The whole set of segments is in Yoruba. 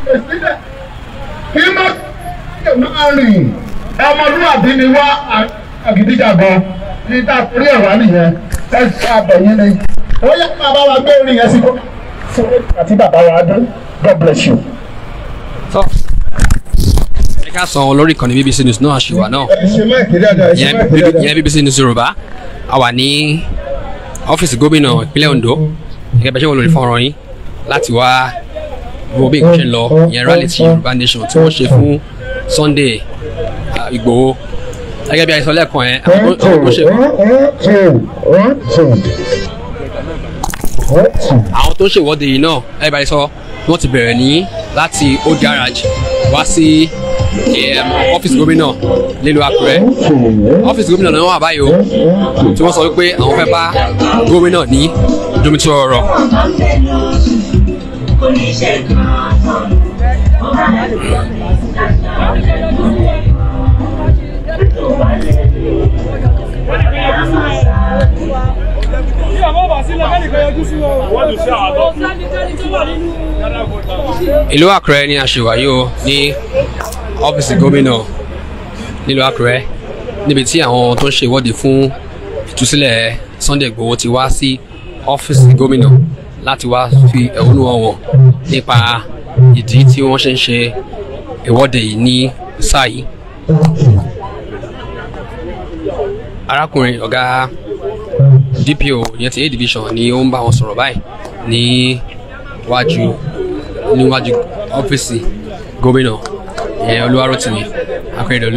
kí máa rìn ọmọlúwàbí ni wá àgídíjàgan ní tá a torí ẹ̀wá nìyẹn ẹ ṣe àbẹ̀yìn ni ó yẹ kí bàbá wa gbé orin yẹn sí kó àti bàbá wa dún God bless you. ẹ ká sọ lórí ìkànnì BBC News náà àṣìwà náà ìyẹn BBC News Yorùbá a wà ní ọ́fíìsì gómìnà ìpínlẹ̀ Ondo gẹ́gẹ́ bẹ́ẹ̀ ṣe wọ́n lórí fọ́nrán yín láti wá wo bí nǹkan ṣe ń lọ ìyẹn rally ti Yorùbá Nation tí wọ́n ṣe fún Sunday Igboho gẹ́gẹ́ bí a sọ lẹ́ẹ̀kan yẹn àwọn tó ṣe àwọn tó ń ṣèwọ́de yìí náà everybody sọ wọ́n ti bẹ̀rẹ̀ ní láti Old Garage wá sí ọ́fíìsì gómìnà nílùú Àkúrẹ́ ọ́fíìsì gómìnà náà wà báyìí o tí wọ́n sọ wípé àwọn fẹ́ bá gómìnà ní jomitoro ọ̀rọ̀. Ìlú Àkúrẹ́ ni a ṣe wáyé o ní ọ́fíìsì gómìnà nílùú Àkúrẹ́ níbi tí àwọn tó ń ṣe ìwọ́de fún ìtúsílẹ̀ Sunday Igboho ti wá sí ọ́fíìsì gómìnà láti wá fi ẹ̀hónú wọn nípa ìdí tí wọ́n ṣe ń ṣe ìwọ́de yìí ní sáà yìí. Arákùnrin ọ̀gá DPO yẹn ti A division ni ó ń bá wọn sọ̀rọ̀ báyìí níwájú ọ́fíìsì gómìnà ìyẹn Olúwarótìmí Akérédolú.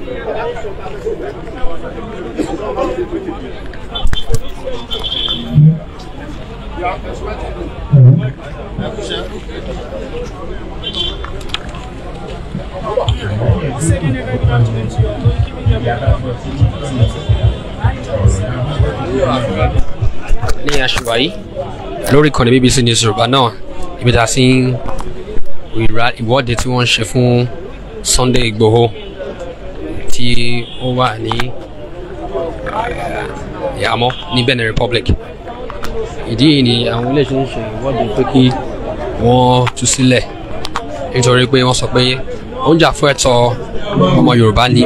Ní àṣùwà yìí lórí ìkànnì BBC News Yorùbá náà ibi tá a sì ń ìwọ́de tí wọ́n ń ṣe fún Sunday Igboho tí ó wà ní ìhámọ́ ní Benin Republic. Ìdí yìí ni àwọn iléeṣẹ́ ń ṣe ìwọ́de pé kí wọ́n tú sílẹ̀ nítorí pé wọ́n sọ pé ó ń jà fún ẹ̀tọ́ ọmọ Yorùbá ni.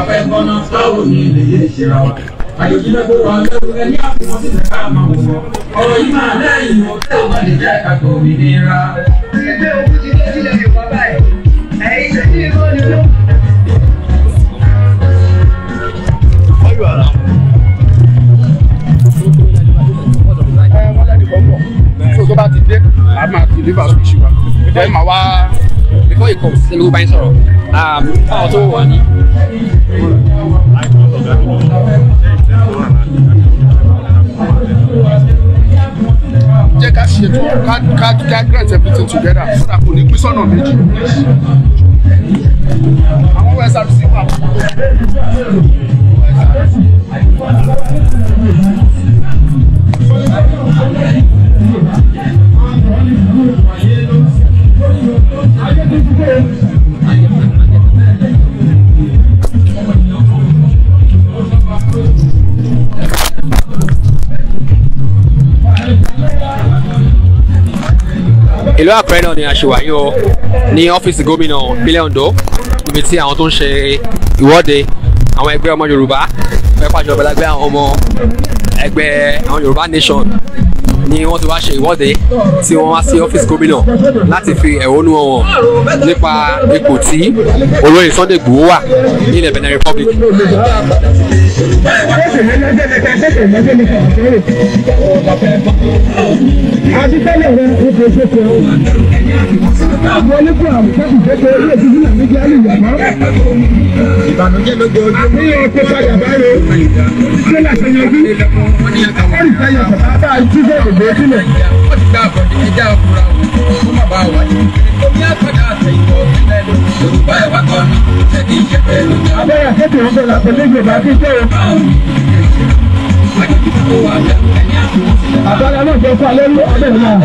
tó bá ti dé a máa deliver speech wa then màá wá. Before you come, let me go buy sọ̀rọ̀. Báwo tó wà ní. Jẹ́ ká ṣètò ká grant everything together so that kò ní pín sọ́nà méjì. Àwọn west RC wà. Ìlú Àkúrẹ́ náà ni a ṣe wáyé o ní ọ́fíìsì gómìnà ìpínlẹ̀ Ondo níbi tí àwọn tó ń ṣe ìwọ́de àwọn ẹgbẹ́ ọmọ Yorùbá pẹ́pàjọ ọ̀bẹ̀lágbé àwọn ọmọ ẹgbẹ́ àwọn Yorùbá Nation ni wọ́n ti wá ṣe ìwọ́de tí wọ́n wá sí ọ́fíìsì gómìnà láti fi ẹ̀hónú wọn nípa ipò tí olóyè Sunday Igboho wà nílẹ̀ Benin Republic. Ìbànújẹ́ ló gbé ojú ní ọkọ̀ padà báyìí ṣé láti yanjú ọ̀rì sáyà bàbá ìtúbọ̀ ògbó sílẹ̀. Wọ́n ti gbà bọ̀ ní ẹja ọkùnrin àwọn ọmọ bàbá wa ní omi àkọ́dá àtẹ̀yìnbó sílẹ̀ Yorùbá ẹ̀wà kan ní ṣẹ́ni ìṣẹ̀fẹ̀ lójú. Abẹ́rẹ́ àkẹ́tẹ̀ ń bọ̀ láti lẹ́gbẹ̀ẹ́ bá fi tẹ́ o. Àbára náà jẹ́ fún alẹ́ ọbẹ̀ náà.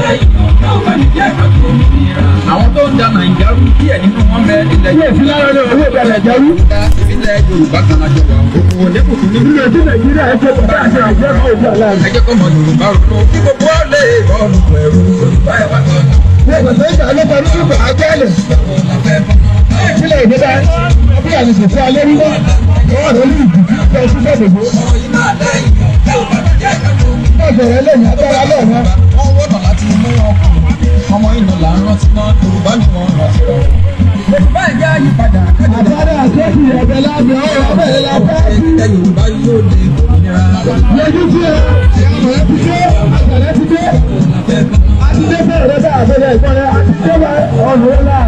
Àwọn tó ń da Nàìjíríà rú díẹ̀ nínú wọn bẹ nílẹ̀ yìí. Díẹ̀ sí lára náà owó ìbẹ̀rẹ̀ jẹ́ rú. Ìbílẹ̀ Yorùbá kan lájọ wà. Òkùnkùn òde kò tún ní. Ilé tí Nàìjíríà ẹ ṣe bàbá àti àjẹ́ kò jà láàrin. Ẹ jẹ́ kó mọ Yorùbá rú. Kí gbogbo lè bọ́ọ̀lù pẹ̀lú Yorùbá ẹ̀ wá tán. ọmọ inú là ń rántí mọ́ Yorùbá ni wọ́n rántí mọ́. Yorùbá ìyá yípadà àtàrà àtẹ́kù ẹ̀bẹ̀ lábẹ́ ọ̀rọ̀ ọ̀bẹ̀ lábẹ́. ẹ̀ka Yorùbá yóò lè gómìnira. lójú tí ẹ àwọn ti dé àtàrà ti dé àti dé fún ọ̀rẹ́ bá àbẹ̀rẹ̀ ìgbọ́n rẹ̀ àti dé bá ọ̀rọ̀ ńlá.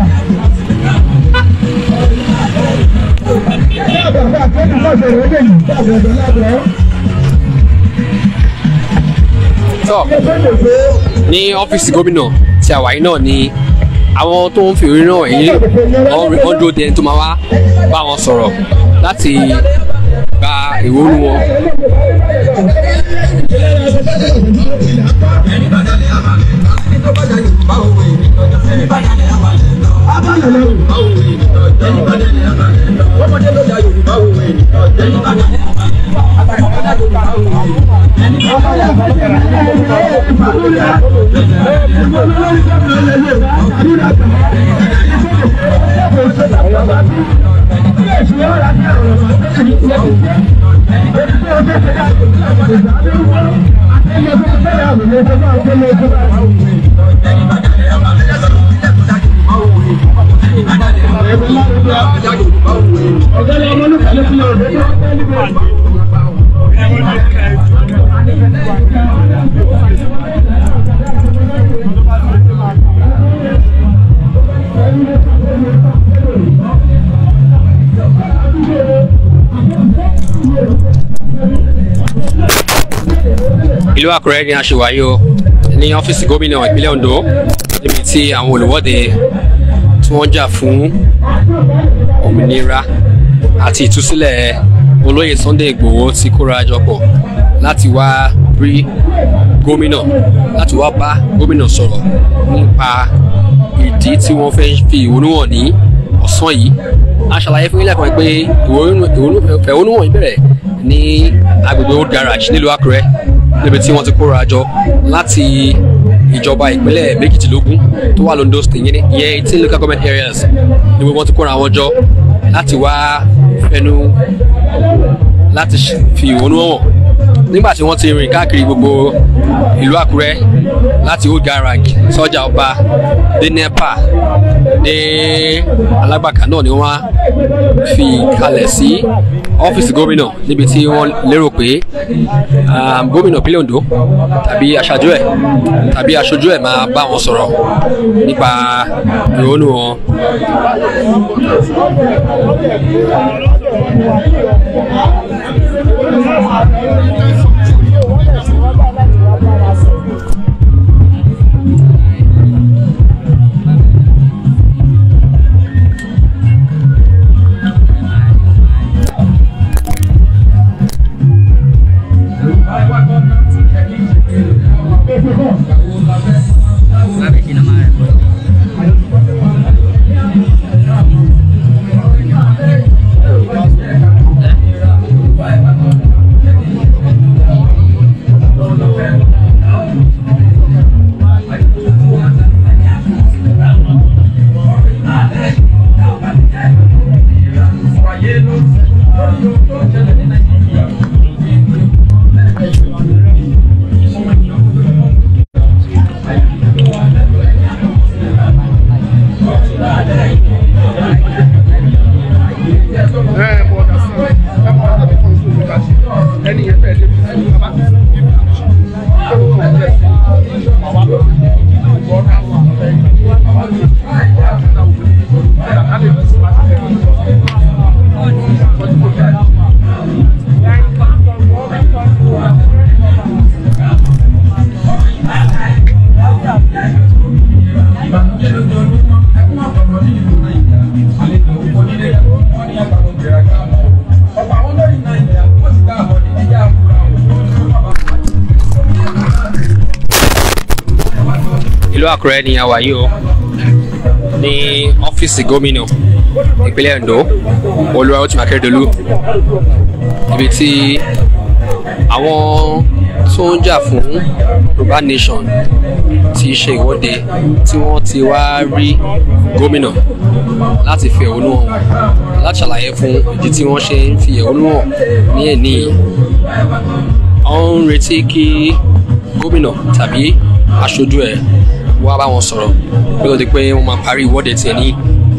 bàbá àtẹ́kù náà bẹ̀rẹ̀ ó lè yí bàbá ẹ̀bẹ̀ lábẹ́. tọ́ ní ọ́fíìsì gómìnà tí a wà yìí náà ni àwọn tó ń fi orí náà yìí wọ́n dúró de ẹni tó máa wá bá wọn sọ̀rọ̀ láti gba ìwúrí wọn. ìlú Àkúrẹ́ ni a ṣe wáyé o ní ọ́fíìsì gómìnà ìpínlẹ̀ Ondo níbi tí àwọn olùwọ́de tí wọ́n jà fún òmìnira àti ìtúsílẹ̀ olóyè Sunday Igboho ti kóra jọ pọ̀ láti wá rí gómìnà láti wá bá gómìnà sọ̀rọ̀ nípa ìdí tí wọ́n fẹ́ fi ìwúnú hàn ní ọ̀sán yìí. A ṣàlàyé fún ilé ẹ̀kọ́ pé ìfẹ̀hónú hàn bẹ̀rẹ̀ ní agbègbè Old Garage nílùú Àkúrẹ́ níbi tí wọ́n ti kóra jọ láti ìjọba ìpínlẹ̀ méjìdínlógún tó wà l'Ondo State yẹn 18 local government areas ni wọ́n ti kóra wọn jọ láti wá fẹnu láti fi ìwọ́nú hàn nígbà tí wọ́n ti rìn káàkiri gbogbo ìlú Àkúrẹ́ láti Old Garage sọ́jà ọba dé NEPA dé Alágbàká náà ni wọ́n fi kalẹ̀ sí ọ́fíìsì gómìnà níbi tí wọ́n lérò pé gómìnà ìpínlẹ̀ Ondo tàbí aṣáájú ẹ̀ tàbí aṣojú ẹ̀ máa bá wọn sọ̀rọ̀ nípa ìrònú wọn. ìlú Àkúrẹ́ ni a wà yìí o ní ọ́fíìsì gómìnà ìpínlẹ̀ Ondo Olúwarótìmí Akérédolú ibi tí àwọn tó ń jà fún Yorùbá Nation ti ṣe ìwọ́de tí wọ́n ti wá rí gómìnà láti fi ẹ̀hónú hàn láti ṣàlàyé fún ìdí tí wọ́n ṣe ń fi ẹ̀hónú hàn ní ẹ̀ní. Wọ́n ń retí kí gómìnà tàbí aṣojú ẹ̀ wá bá wọn sọ̀rọ̀ bí ó di pé wọ́n máa parí ìwọ́de tiẹ̀ ní.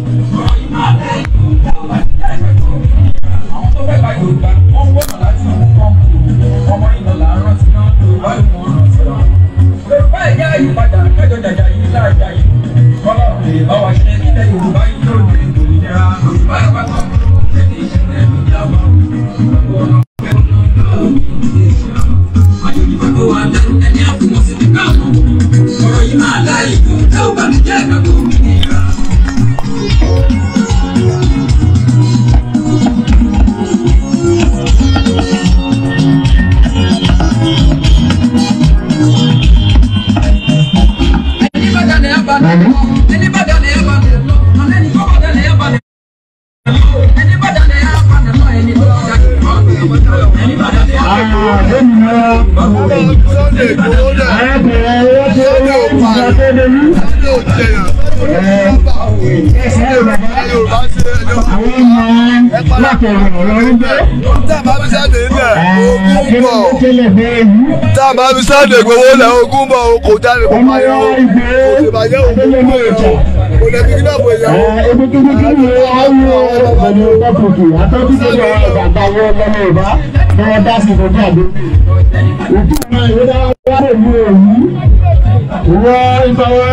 Táàbà bí Sunday Igboho lẹ ogun bọ̀ o kò jáde kó máa yọ o kò sì bàjẹ́ òkú mọ̀ ìjà kò lè fi kíná bò ìyá o. Ebi tó kí ni wọ́n yọ ọ̀gbọ̀n ọ̀gbà tòkè àtọ́jú tó yọ ọ̀gbà wọ ọmọ Yorùbá ni wọ́n dá sí ìtọ́jú àdó. Òtún náà yóò dá wá lè mú òwú. Ìwọ ìbáwá.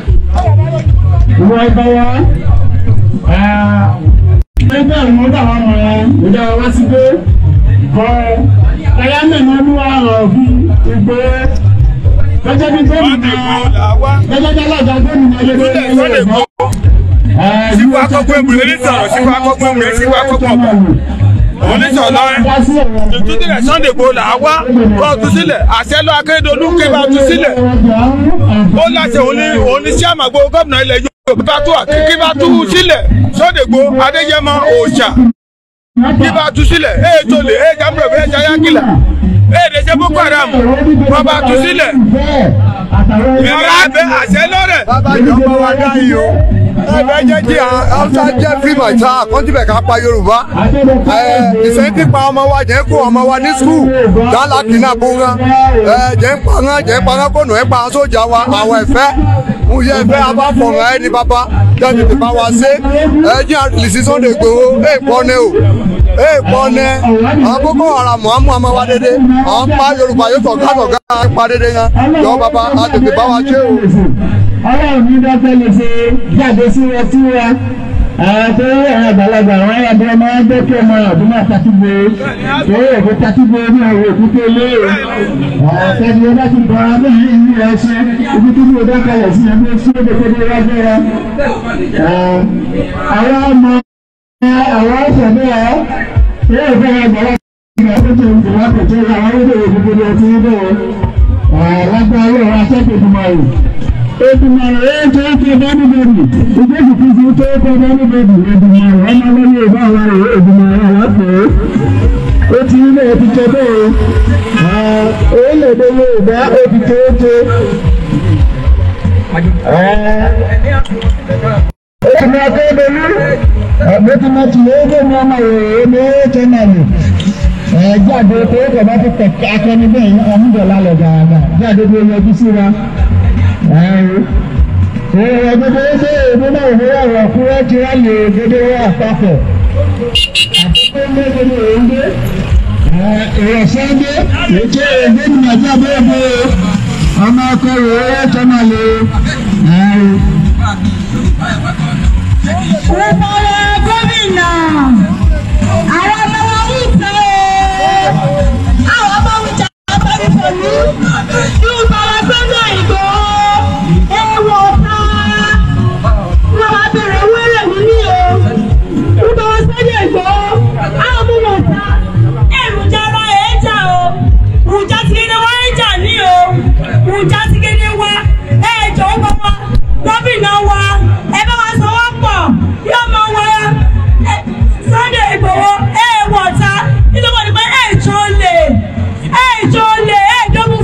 Ẹgbẹ́ ìwọ̀n dà wọ́n mọ̀ ẹ́ ìdá wá sí pé kọ́ ẹ̀yà mẹ́rin olúwa ọ̀rọ̀ bí ìgbé gẹ́gẹ́ bí gómìnà gẹ́gẹ́ bí alága gómìnà gẹ́gẹ́ bí ẹgbẹ́ ìgbọ́. Sípò akọ́kọ́ èmùrè onítọ̀rọ̀ sípò akọ́kọ́ èmùrè sípò akọ́kọ́ ọ̀bọ̀ onítọ̀rọ̀ lọ́rẹ́ tuntun sílẹ̀ Sunday Igboho là wá kọ́ tu sílẹ̀ àṣẹ lọ Akérédolú ké bá tu sílẹ̀ ó láṣẹ òní sí àmàgbó gómìnà ilẹ̀ Yorùbá tó kí bá tu sílẹ̀ Sunday Igboho Adéyẹmọ òòṣà kí bá tu sílẹ̀ tó lè jábúrò jayákìlà dèjẹ́ Boko Haram wọ́n bá tu sílẹ̀ ìrìn àbẹ̀ àṣẹ lọ́rẹ̀. Bàbá ìjọba wa dá yìí o ẹgbẹ́ jẹ́ kí Hausa jẹ́ free my child kọ́ńtìbẹ̀ ká pa Yorùbá ìsẹ́ńtì pa ọmọ wa jẹ́ kó ọmọ wa ní skul dálà kìnnà bóńgá jẹ́ ń pàrọ̀ kónú ẹ̀ pa sójà wa àwọn ẹ̀fẹ́ ń yẹ ẹ̀fẹ́ abáfọ̀rọ̀ ẹ̀ ní bàbá jẹ́ tètè bá wa ṣe jẹ́ àtìlísí Sunday Igboho pọ́nẹ́ o pọ́nẹ́ àwọn Boko Haram àmú ọmọ wa dédé àwọn pa Yorùbá yóò tọ̀gá pa dédé yẹn jọ bàbá àtètè bá wa ṣe o. Ọlọ́run ní dọ́fẹ́ lè ṣe jáde sí wọn tó àwọn àgbàlagbà àwọn ẹ̀yàdọ́ ọmọ ẹgbẹ́ kí ọmọ ọdún máa tatúgbò tó èkó tatúgbò ní àwọn òkúté ilé àtẹ́bí ọba ti bọ̀ abẹ́ ìlú ẹ̀ṣẹ́ ibi tí mo dákalẹ̀ sí ẹgbẹ́ sí ẹgbẹ́ wájú rẹ. Àwọn ọmọ àwọn ọ̀sẹ̀ bẹ́ẹ̀ tó èkó àgbàlagbà tó tó ń tẹ̀wá pẹ̀tẹ́ àwọn ọdún òkúté ọtí bẹ́ẹ̀ lágbára ọ̀rọ̀ aṣẹ́kẹ̀dùmọ̀ Èdùmàrè tó kọ bọ́ọ̀lù bẹ́ẹ̀ni ìgbésí kìí tó kọ bọ́ọ̀lù bẹ́ẹ̀ni Èdùmàrè ọmọ lọ́yẹ̀ ìbá wa rẹ̀ Èdùmàrè àwọ̀pẹ̀ ó ti ilé ti tẹ bẹ́ẹ̀ orílẹ̀-èdè Yorùbá ó ti tó tó. Èmi Akérédolú ẹ̀gbẹ́tìmọ̀tì lóògùn ní ọmọ ìròyìn ní tẹ́nàlì jáde tó kọ̀ bá ti tẹ̀ akẹ́ni bẹ́ẹ̀ ọmọdéla lọ gàgà jáde tó yọjú síra. Gbogbo ṣe èdè náà wọ́n àwọn ọkùnrin tí wọ́n lè gbogbo àpapọ̀. Àkókò ń gbé gbogbo òǹdé. Ìrọ̀sẹ́ndé ètò èdè nìyàjá bẹ́ẹ̀ bẹ́ẹ̀ ọmọ ọkọ̀ rẹ̀ tó máa lè. Ìbọ̀rẹ̀ gómìnà àwọn ọmọ wọn ń tẹ̀ àwọn ọmọ ń jà abẹ́rẹ́ pẹ̀lú ìbọ̀rẹ̀ Sunday Igboho. Sunday Igboho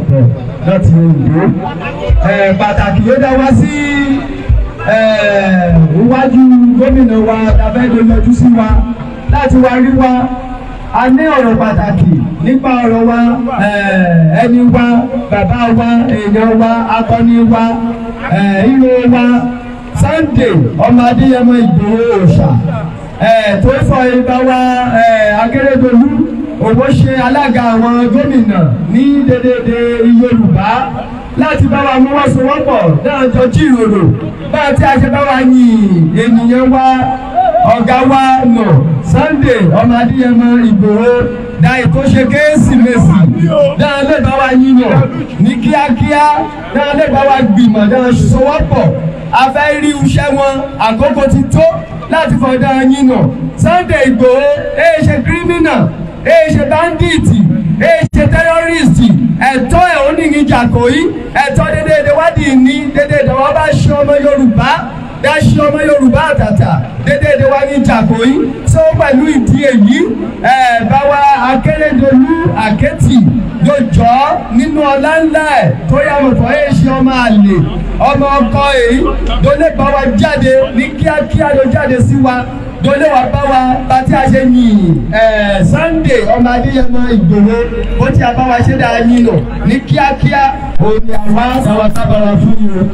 bọ̀ láti Oǹdó. Pàtàkì ló dá wá sí iwájú gómìnà wa tàbẹ́jọ yọjú sí wa láti wá rí wa. A ní ọ̀rọ̀ pàtàkì nípa ọ̀rọ̀ wa, ẹni wa, bàbá wa, èèyàn wa, akọni wa, hero wa, Sunday ọmọ Adéyẹmọ Ìgbòho Òòṣà, tó fọ ibà wa Akérédolú òwò ṣe alága àwọn gómìnà ní dédédé Yorùbá láti bá wa mú wọ́n sowọ́pọ̀ náà jọ jíròrò bá tí a ṣe bá wa yìn ènìyàn wa ọ̀gá wa nà Sunday ọmọ Adéyẹmọ Ìgbòho da ètò ṣe Kérésìmesì náà lè bá wa yìn nà ní kíákíá náà lè bá wa gbìmọ̀ náà sowọ́pọ̀ a fẹ́ rí iṣẹ́ wọn àkókò ti tó láti fọdá yín nà Sunday Ìgbòho ṣe kírímínà ṣe báńdíìtì ṣe tẹ́rọ́rìsì ẹ̀tọ́ ẹ̀ ó ní ìjà kò yí ẹ̀tọ́ dédéédé wádìí ní dédéédé wọn bá ṣe ọmọ Yorùbá dá ṣe ọmọ Yorùbá àtàtà dédéédé wá ní ìjà kò yí tó pẹ̀lú ìdí èyí báwa Akérédolú Àkẹ́tì yóò jọ nínú ọlá ńlá ẹ̀ tó yàgò fọ́ ṣe ọmọ àlè ọmọ ọkọ èyí tó lè bá wa jáde ní kíákíá ló jáde sí wa dole wa bá wa bá tí a ṣe yìn Sunday ọmọ Adéyẹmọ Ìgbòho ó tí a bá wa ṣe dáa yín lò ní kíákíá òní àwa sábàsábàrà fún yín o.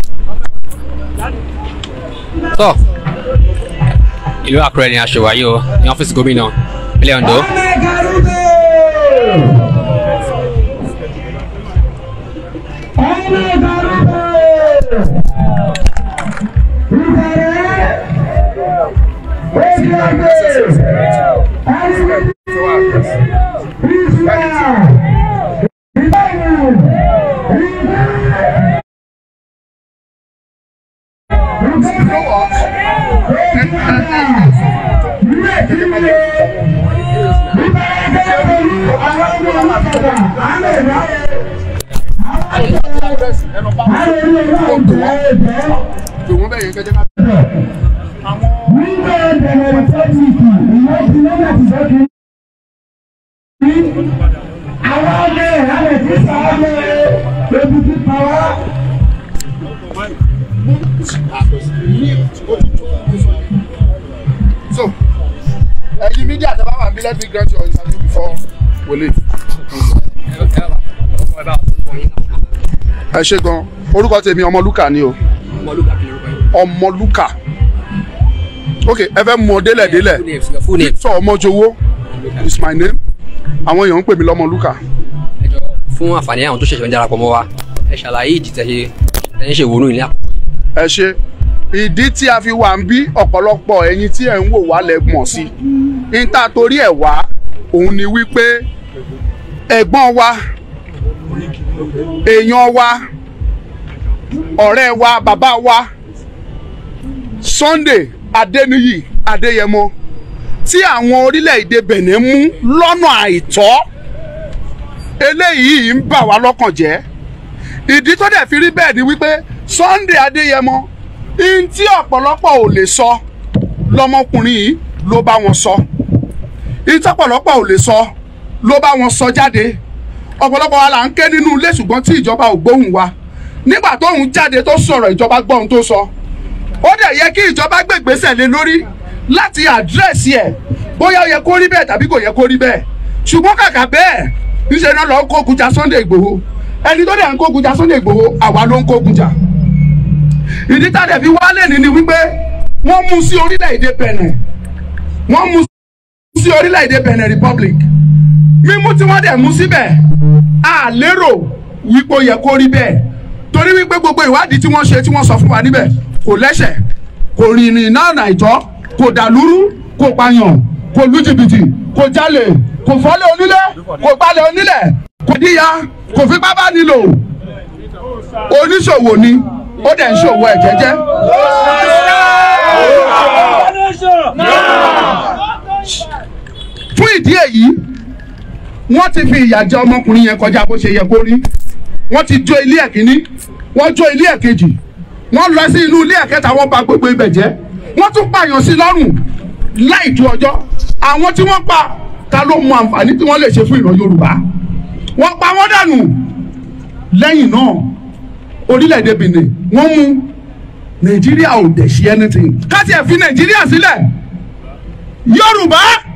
tọ́ ìlú Àkúrẹ́ ni a ṣe wáyé o ní ọ́fíìsì gómìnà ìpínlẹ̀ Oǹdó. So, you media at about let me grant your interview before we leave. Ẹ ṣé gan, orúkọ tèmi Ọmọlúkà ni o. Ọmọlúkà. Okay, ẹ fẹ́ mọ délẹ̀. Victor Ọmọjowó is my name. Àwọn èèyàn ń pè mí l'Ọmọlúkà. Fún àǹfààní àwọn tó ṣẹ̀ṣẹ̀ ń darapọ̀ mọ́ wa, ẹ ṣàlàyé ìdí tẹ̀yìn ṣe wọnú ilé àkókò yìí. Ẹ ṣé. Ìdí tí a fi wà ń bí ọ̀pọ̀lọpọ̀ ẹ̀yin tí ẹ̀ ń wò wá lẹ mọ̀ sí. Níta torí ẹ̀ wá, òun ni wípé ẹ̀gbọ́n wa, èèyàn wa, ọ̀rẹ́ wa, bàbá wa, Sunday Adéníyì Adéyẹmọ tí àwọn orílẹ̀-èdè Benin mú lọ́nà àìtọ́. Eléyìí ń bà wá lọ́kàn jẹ́. Ìdí tó dẹ̀ fi rí bẹ́ẹ̀ ni wípé Sunday Adéyẹmọ in tí ọ̀pọ̀lọpọ̀ ò lè sọ lọ́mọkùnrin yìí ló bá wọn sọ. In tí ọ̀pọ̀lọpọ̀ ò lè sọ ló bá wọn sọ jáde. Ọ̀pọ̀lọpọ̀ wa là ń ké nínú ilé ṣùgbọ́n tí ìjọba ò gbóhùn wa. Nígbà tóun jáde tó sọ̀rọ̀ ìjọba gbọ́ ohun tó sọ. Ó dẹ̀ yẹ kí ìjọba gbé ìgbésẹ̀ lé lórí láti àdírẹ́sì ẹ̀ bóyá ó yẹ kó rí bẹ́ẹ̀ tàbí kò yẹ kó rí bẹ́ẹ̀. Ṣùgbọ́n kàkà bẹ́ẹ̀ níṣẹ́ náà lọ ń kógun jà Sunday Ìgbòho. Ẹni tó dẹ̀ ń kógun jà Sunday Ìgbòho àwa ló ń kógun jà. Ìdí tá a dẹ̀ fi wálé ni wípé wọ́n mú sí orílẹ̀-èdè Benin. Wọ́n mú sí orílẹ̀-èdè Benin Republic. Mímú tí wọ́n dẹ̀ mú síbẹ̀ a lérò wípé ó yẹ kó rí bẹ́ẹ̀. Torí wípé gbogbo ìwádìí tí wọ́n ṣe tí wọ́n sọ fún wa níbẹ̀ kò lẹ́sẹ̀, kò rìnrìn náà nàìjọ́, kò dàlúrú, kò pààyàn, kò lu jìbìtì, kò jalè, kò fọ́lé onílé, kò gbalẹ̀ onílẹ̀, kò díya, kò fipá bá nílò. Oníṣòwò ni ó dẹ̀ ń ṣòwò ẹ̀ jẹ́jẹ́. Fún ìdí èyí wọ́n ti fi ìyà jẹ ọmọkùnrin yẹn kọjá bó ṣe yẹ kó rí. Wọ́n ti jó ilé ẹ̀ kìíní, wọ́n jó ilé ẹ̀ kejì, wọ́n lọ sí inú ilé ẹ̀ kẹta, wọ́n bà gbogbo ibẹ̀ jẹ́. Wọ́n tún pààyàn sí lọ́rùn láì ju ọjọ́. Àwọn tí wọ́n pa ta ló mọ àǹfààní tí wọ́n lè ṣe fún ìran Yorùbá. Wọ́n pa wọ́n dànù lẹ́yìn náà orílẹ̀-èdè Benin wọ́n mú Nàìjíríà ò dẹ̀ ṣe anything káti ẹ̀ fi Nàìjíríà sílẹ̀ Yorùbá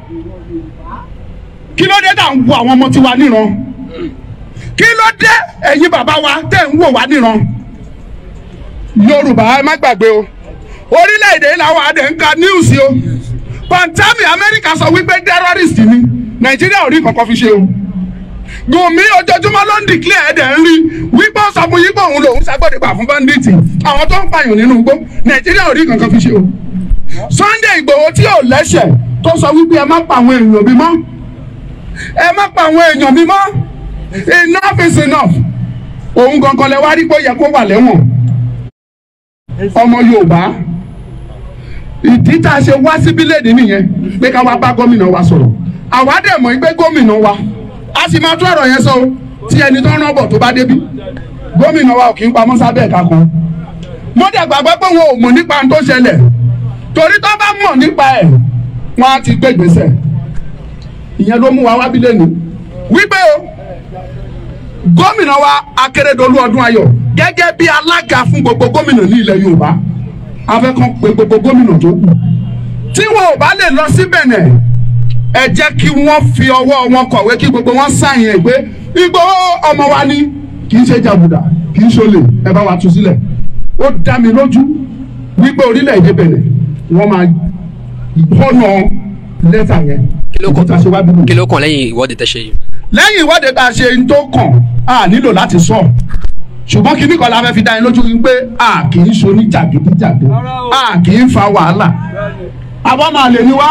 kí ló dé tá à ń wo àwọn ọmọ tiwa níran kí ló dé ẹ̀yin bàbá wa tẹ̀ ń wò wá níran Yorùbá ẹ má gbàgbé o orílẹ̀-èdè làwọn àdé ń ka news o Pantami Amẹ́ríkà sọ wípé terrorist ni Nàìjíríà ò rí kankan fi ṣe o Gumi ojoojúmọ́ ló ń declare ẹ̀dẹ̀ ń rí wípé ó sọ fún yín pé òun lòún ṣàgbọ́dẹ̀gbà fún bandits àwọn tó ń pààyàn nínú igbó Nàìjíríà ò rí kankan fi ṣe o Sunday Igboho tí ò lẹ́sẹ̀ tó sọ wípé ẹ má pa àwọn èèyàn bí mọ́ ẹ má pa àwọn èèyàn bí mọ́ enough is enough òun gangan lẹ wá rí pé ó yẹ kó wà lẹ́wọ̀n ọmọ Yorùbá ìdí tá a ṣe wá síbí lẹ́ẹ̀dì nìyẹn pé ká wá bá gómìnà wa sọ̀rọ̀ àwa dẹ̀ mọ̀ pé gómìnà wa a sì máa tún ọ̀rọ̀ yẹn sọ tí ẹni tó ń rán bọ̀ tó bá débí gómìnà wa ò kì í pamọ́ sábẹ́ ẹ̀ka kan mo dẹ̀ gbàgbọ́ pé wọn ò mọ̀ nípa tó ṣẹlẹ̀ torí tó bá mọ̀ nípa ẹ̀ wọ́n á ti gbé ìgbésẹ̀ ìyẹn ló mú wa wá bí lẹ́nu wípé o gómìnà wa Akérédolú Ọdúnayọ̀ gẹ́gẹ́ bí alága fún gbogbo gómìnà ní ilẹ̀ Yorùbá afẹ́kàn pé gbogbo gómìnà tó kù tí wọn ò bá lè lọ sí Bẹ̀nẹ̀ ẹ jẹ́ kí wọ́n fi ọwọ́ wọn kọ̀wé kí gbogbo wọn sáyìn ẹ̀ pé Ìgbòho ọmọ wa ni kì í ṣe jàgùdà kì í ṣolè ẹ bá wa tú sílẹ̀ ó dá mi lójú wípé orílẹ̀-èdè Bẹ̀nẹ̀ wọ́n máa họ́nà lẹ́tà yẹn. Kí ló kàn lẹ́yìn ìwọ́de tẹ́ ṣe yìí? Lẹ́yìn ìwọ́de tá a ṣe ń tó kàn á nílò láti sọ ṣùgbọ́n kíní kan la fẹ́ fi dá yín lójú wípé a kì í ṣe oníjàgídíjàgan a kì í fa wàhálà àbá máa lè ní wá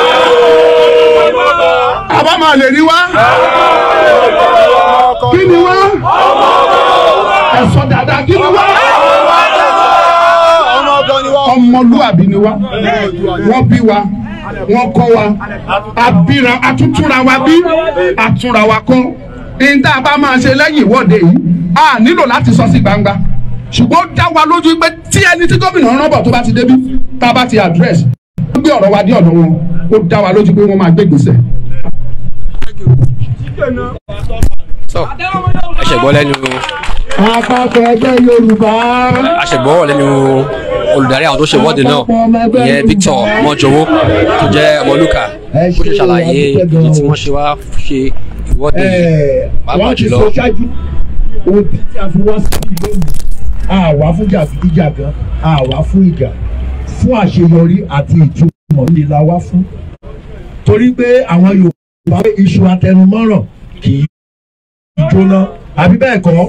àbá máa lè ní wá kí ni wá ẹ sọ dáadáa kí ni wá ọmọlúwàbí ni wá wọ́n bí wa wọ́n kọ́ wa àbíra àtúntúra wa bí àtúnra wa kọ́ ní tá a bá máa ṣe lẹ́yìn ìwọ́de yìí a nílò láti sọ sí gbangba ṣùgbọ́n ó dá wa lójú pé tí ẹni tí gómìnà rán bọ̀ tó bá ti débí tá a bá ti address ó gbé ọ̀rọ̀ wa dé ọ̀dọ̀ wọn ó dá wa lójú pé wọ́n máa gbé ìgbésẹ̀. àṣẹgbọ́ lẹ́nu àpapọ̀ ẹgbẹ́ Yorùbá àṣẹgbọ́ lẹ́nu olùdarí àwọn tó ṣe ìwọ́de náà ìyẹn Victor Mọ́jọwó tó jẹ́ Ọmọlúkà ó ṣe ṣàlàyé ìdí tí wọ́n ṣe wá ṣe ìwọ́de pàápàá jùlọ. ohun tí a fi wá sí ìlú mi àwa fún jàgídíjàgan àwa fún ìjà fún àṣeyọrí àti ìtumọ̀ nílé la wá fún torí pé àwọn Yorùbá pé iṣu atẹnumọ́ràn kì í jóná àbí bẹ́ẹ̀ kọ́.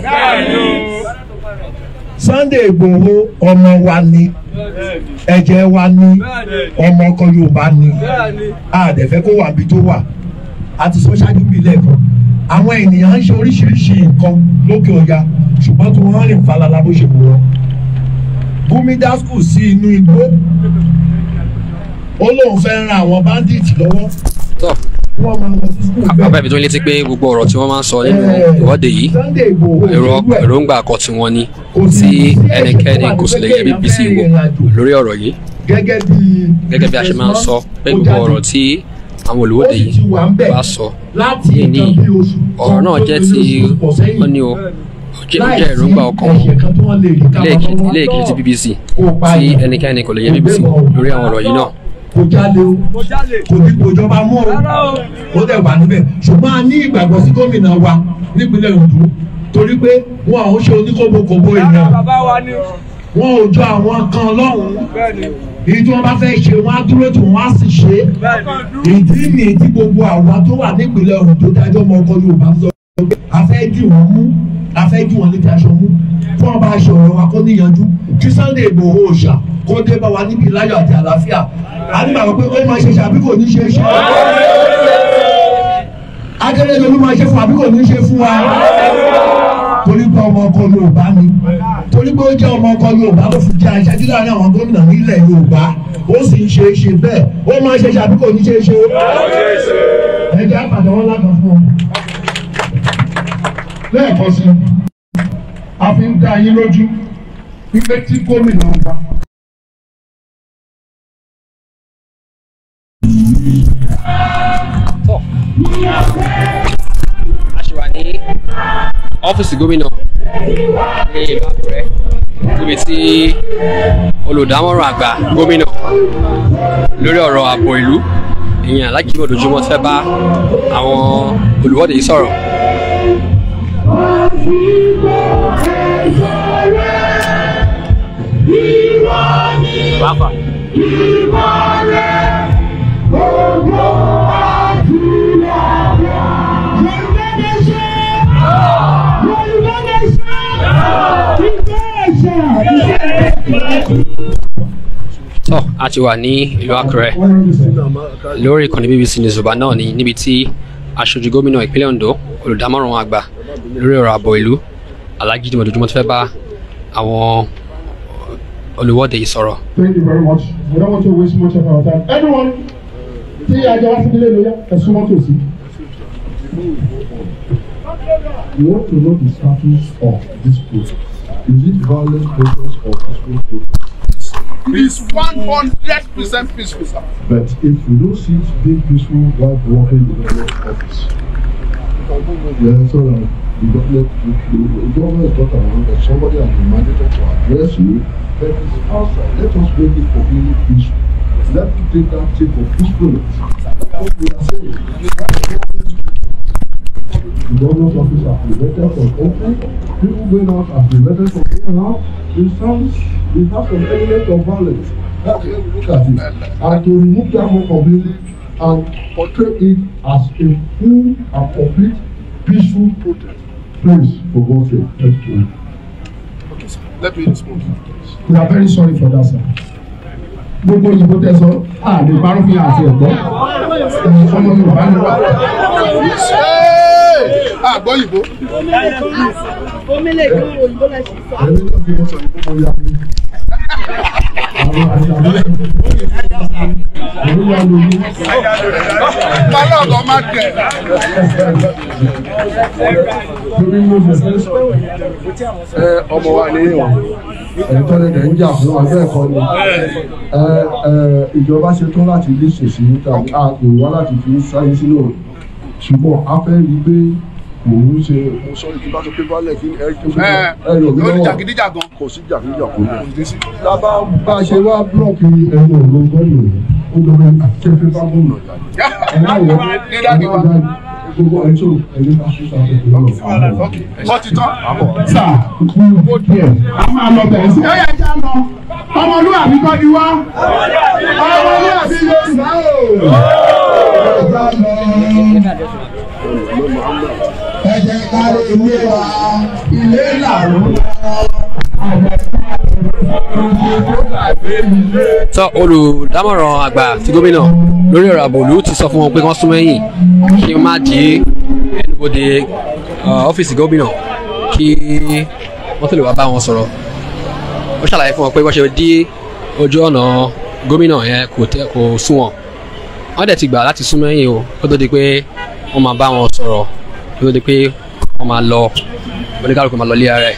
Sunday Igboho ọmọ wa ni ẹ̀jẹ̀ wa ni ọmọ ọkọ Yorùbá ni àdẹ̀fẹ́ kó wà bí tó wà àti sọ ṣáájú bí lẹ́ẹ̀kan àwọn ènìyàn ń ṣe oríṣiríṣi nǹkan lókè ọya ṣùgbọ́n tí wọ́n rìn falala bó ṣe wù wọ́n. Gumi dá skul sí inú igbó ó lóun fẹ́ ran àwọn bandits lọ́wọ́. àbábẹ́ mi tó ń létí pé gbogbo ọ̀rọ̀ tí wọ́n máa ń sọ nínú ìwọ́de yìí èròǹgbà kan tí wọ́n ní tí ẹnikẹ́ni kò sì lè yẹ BBC wò lórí ọ̀rọ̀ yìí gẹ́gẹ́ bí a ṣe máa ń sọ pé gbogbo ọ̀rọ̀ tí àwọn olùwọ́de yìí bá sọ ní ọ̀rọ̀ náà jẹ́ ti wọ́n ní o jẹ́ èròǹgbà ọkàn ilé ìkejì ti BBC tí ẹnikẹ́ni kò lè yẹ BBC wò lórí àwọn ọ̀rọ̀ yìí náà. Kò jalè o kò ní kò jọba mọ́ o ó dẹ̀ wà níbẹ̀ ṣùgbọ́n a ní ìgbàgbọ́ sí gómìnà wa nípínlẹ̀ Ondo torí pé wọn ò ṣe oníkóbókóbó èèyàn wọn ò jọ àwọn kan lọ́hùn-ún èyí tí wọ́n bá fẹ́ ṣe wọ́n á dúró tí wọ́n á sì ṣe ìdí nìyí tí gbogbo àwa tó wà nípínlẹ̀ Ondo dájọ́ ọmọ ọkọ Yorùbá sọ pé a fẹ́ dì wọ́n mú a fẹ́ dì wọ́n létí aṣọ mú tí wọ́n bá aṣọ ọ̀rọ̀ wa kó níyanjú kí Sunday Igboho òòṣà kó dé bá wa níbi láyọ̀ àti àlàáfíà a ní bàbá pé ó máa ṣe àbí kò ní ṣe ṣe Akérédolú máa ṣe fún àbí kò ní ṣe fún wa torí pé ọmọ ọkọ Yorùbá ni torí pé ó jẹ́ ọmọ ọkọ Yorùbá ló fi jẹ́ aṣáájú láàrin àwọn gómìnà nílẹ̀ Yorùbá ó sì ń ṣe é ṣe bẹ́ẹ̀ ó máa ṣe àbí kò ní ṣe ṣe ẹ jẹ́ àpàdánwọ́ lákan fún ọ. lẹ́ẹ̀kan sí a fi ń dá yín lójú wípé tí gómìnà wa. a ṣe wà ní ọ́fíìsì gómìnà ní ìlú Àkúrẹ́ níbi tí olùdámọ̀ràn àgbà gómìnà lórí ọ̀rọ̀ ààbò ìlú ìyẹn Alhaji Jimoh Dojúmọ́ fẹ́ bá àwọn olùwọ́de yìí sọ̀rọ̀. Tọ́ a ti wà ní ìlú Àkúrẹ́ lórí ìkànnì BBC News Yorùbá náà ní níbi tí aṣojú gómìnà ìpínlẹ̀ Ondo olùdámọ̀ràn àgbà lórí ọ̀rọ̀ ààbò ìlú Alhaji Jimoh Dojúmọ́ fẹ́ bá àwọn olùwọ́de yìí sọ̀rọ̀. Thank you very much. We don't want to waste much of our time. Everyone, tí àjọ wá síbi lẹ́nu yá, ẹ̀sùn wọn tó sí. We want to know the status of this protest. Is it violent protest or peaceful protest? It's 100% peaceful, sir. But if we don't see it being peaceful while working in the government office, yeah, so the government is not around, but somebody has been mandated to address you. But it's outside. Let us make it completely peaceful. Let us take that thing for peacefulness. That's what we are saying. The government office are prevented from opening. People going out are prevented from going out. It has some element of violence. That's where we look at it. And to remove that one completely and portray it as a full and complete peaceful protest. Please, for God's sake, let's do it. Okay, sir. Let me respond. We are very sorry for that, sir. Gbogbo ìbò tẹ̀sán àlè parọ́ fi hàn sí ẹ̀gbọ́n. Ọmọ Yorùbá ni wá. Àgbọ̀ ìbò. Omele kan òyìnbó la ṣe sọ. Ẹni náà fi mọ́ sọ ìbò mọ́ ya mi. Àwọn àṣàlẹ́ ìlú wa ló ní. Bálọ̀ ọ̀gọ́ máa tẹ̀. Torí mo fẹ́ ọmọ wa ní ìwọ̀n. Ẹ̀yin tó lè dẹ̀ ń jà fún wa bẹ́ẹ̀ kọ́ ni. Ìjọba ṣe tán láti lè ṣèṣì níta àpò wá láti fi sáyé sínú rẹ̀. Ṣùgbọ́n a fẹ́ rí pé òun ṣe mo sọ ìdí bá tó pé bálẹ̀ kí ẹ yọ mí lọ́wọ́ jàgídíjàgan. kò sí jàgídíjàgan náà. Lábá bá a ṣe wá búlọ̀kì ẹnu ọ̀nà gómìnà ó lórí akẹ́fẹ́ bá gómìnà jáde. Gbogbo ẹ̀tọ́ ẹ̀yìn bá ṣe ṣàkóso lọ́wọ́. Wọ́n ti tán. Sà ó díẹ̀ a máa lọ bẹ̀rẹ̀ sí. Ó yẹ kí a lọ ọmọlúwàbí kọ́ ni wá ọmọlúwàbí Yorùbá o. Ẹ jẹ́ ká lè ilé wa ilé làrú Tọ́ olùdámọ̀ràn àgbà ti gómìnà lórí ọ̀rọ̀ ààbò ìlú ti sọ fún wọn pé wọ́n súnmọ́ ẹ̀yìn kí wọ́n má dé ẹnubodè ọ́fíìsì gómìnà kí wọ́n tó lè wá bá wọn sọ̀rọ̀. Ó ṣàlàyé fún wọn pé wọ́n ṣe dí ojú ọ̀nà gómìnà yẹn kò sunwọ̀n. Wọ́n dẹ̀ ti gbà láti súnmọ́ ẹ̀yìn o kó tó di pé wọ́n máa bá wọn sọ̀rọ̀ kó tó di pé wọ́n máa lọ oníkálùkù máa lọ lé ara ẹ̀.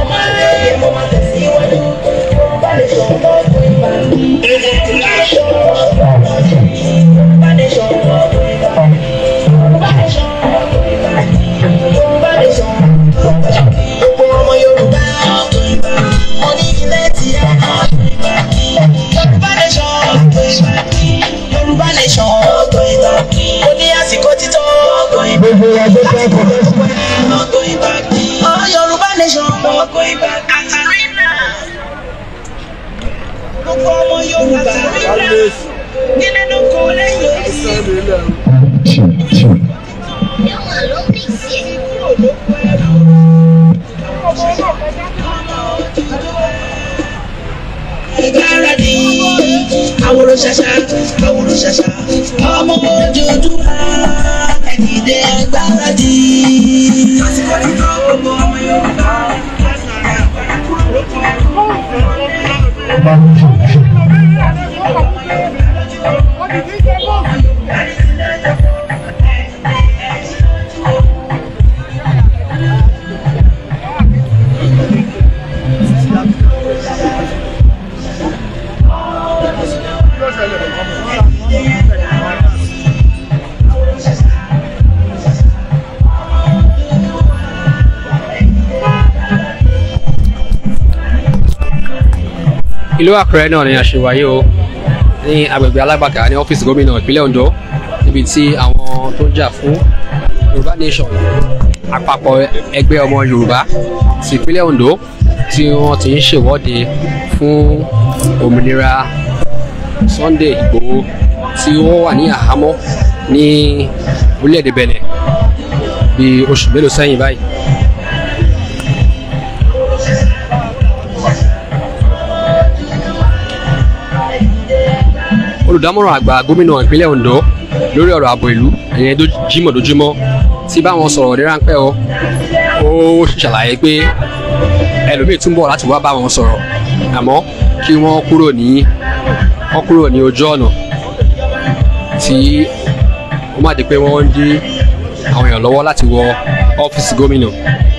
Thank you. gbogbo wa tó fẹ́ fọwọ́ sí. Yorùbá nation gbogbo ìgbà Katarina gbogbo ọmọ Yorùbá nílé ló kó lẹ́yìn òsì. Ìgbáradì àwòrán ṣàṣà ọmọ Odùduwà ẹ̀dìdẹ ìgbáradì. Àsìkò tí tó gbogbo ọmọ Yorùbá ìlú Àkúrẹ́ náà ni a ṣe wáyé o ní agbègbè Alágbàká ní ọ́fíìsì gómìnà ìpínlẹ̀ Ondo níbi tí àwọn tó ń jà fún Yorùbá Nation àpapọ̀ ẹgbẹ́ ọmọ Yorùbá ti ìpínlẹ̀ Ondo tí wọ́n ti ń ṣèwọ́de fún òmìnira Sunday Ìgbòho tí wọ́n wà ní àhámọ́ ní orílẹ̀-èdè Benin bíi oṣù mélòó sẹ́yìn báyìí. Olùdámọ̀ràn àgbà gómìnà ìpínlẹ̀ Ondo lórí ọ̀rọ̀ ààbò ìlú ẹ̀yẹn Jimoh Dojúmọ́ ti bá wọn sọ̀rọ̀ ní ráńpẹ́ ó ṣàlàyé pé ẹlòmíì túnbọ̀ láti wá bá wọn sọ̀rọ̀ àmọ́ kí wọ́n kúrò ní ojú ọ̀nà tí ó má di pé wọ́n ń dí àwọn èèyàn lọ́wọ́ láti wọ ọ́fíìsì gómìnà.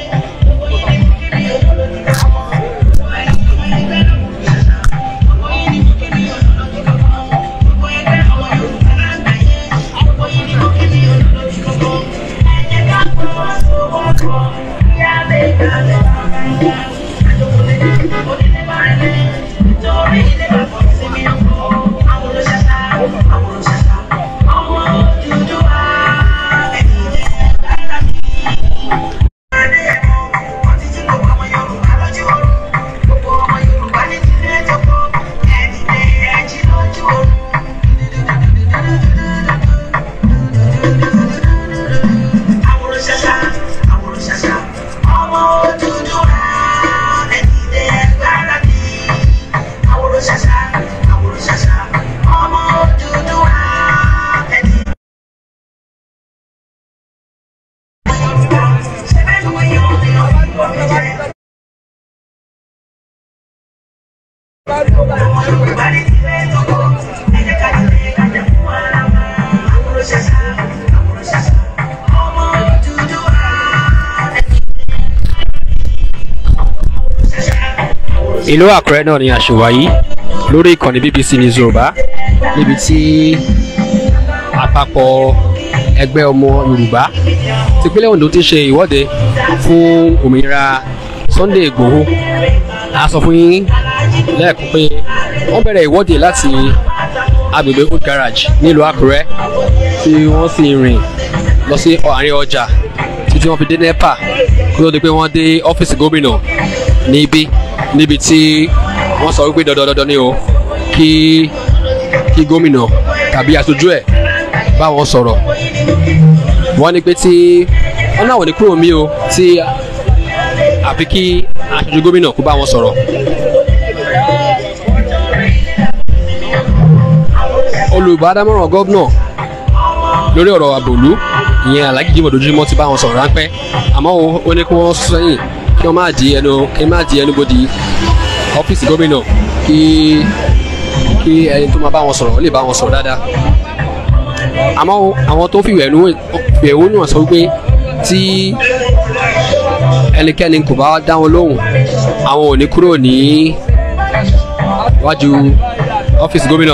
Ìlú Àkúrẹ́ náà ni àṣewáyé lórí ìkànnì BBC News Yorùbá níbi tí àpapọ̀ ẹgbẹ́ ọmọ Yorùbá tìpínlẹ̀ Ondo ti ṣe ìwọ́de fún òmìnira Sunday Ìgbòho. A sọ fún yín lẹ́ẹ̀kan pé wọ́n bẹ̀rẹ̀ ìwọ́de láti agbègbè Old Garage nílùú Àkúrẹ́ tí wọ́n sì rìn lọ sí àárín ọjà títí wọ́n fi dé NEPA kó tó di pé wọ́n dé ọ́fíìsì gómìnà níbi tí wọ́n sọ wípé dandan ni o kí gómìnà tàbí aṣojú ẹ̀ bá wọn sọ̀rọ̀. Wọ́n ní pé tí wọ́n náà wọ̀ ní kúrò mí o tí àfi kí aṣojú gómìnà kó bá wọn sọ̀rọ̀. Olùbádámọ̀ràn gómìnà lórí ọ̀rọ̀ àbòlú ìyẹn Alhaji Jimoh Dojúmọ́ ti bá wọn sọ̀rọ̀ ráńpẹ́ àmọ́ ó ní kí wọ́n sẹ́yìn kí wọ́n má di ẹnu bodì ọ́fíìsì gómìnà kí ẹni tó máa bá wọn sọ̀rọ̀ ó lè bá wọn sọ̀rọ̀ dáadáa. Àmọ́ àwọn tó fi ẹ̀hónú hàn sọ wípé tí ẹnikẹ́ni kò bá dá wọn lóhùn àwọn ò ní kúrò ní iwájú ọ́fíìsì gómìnà.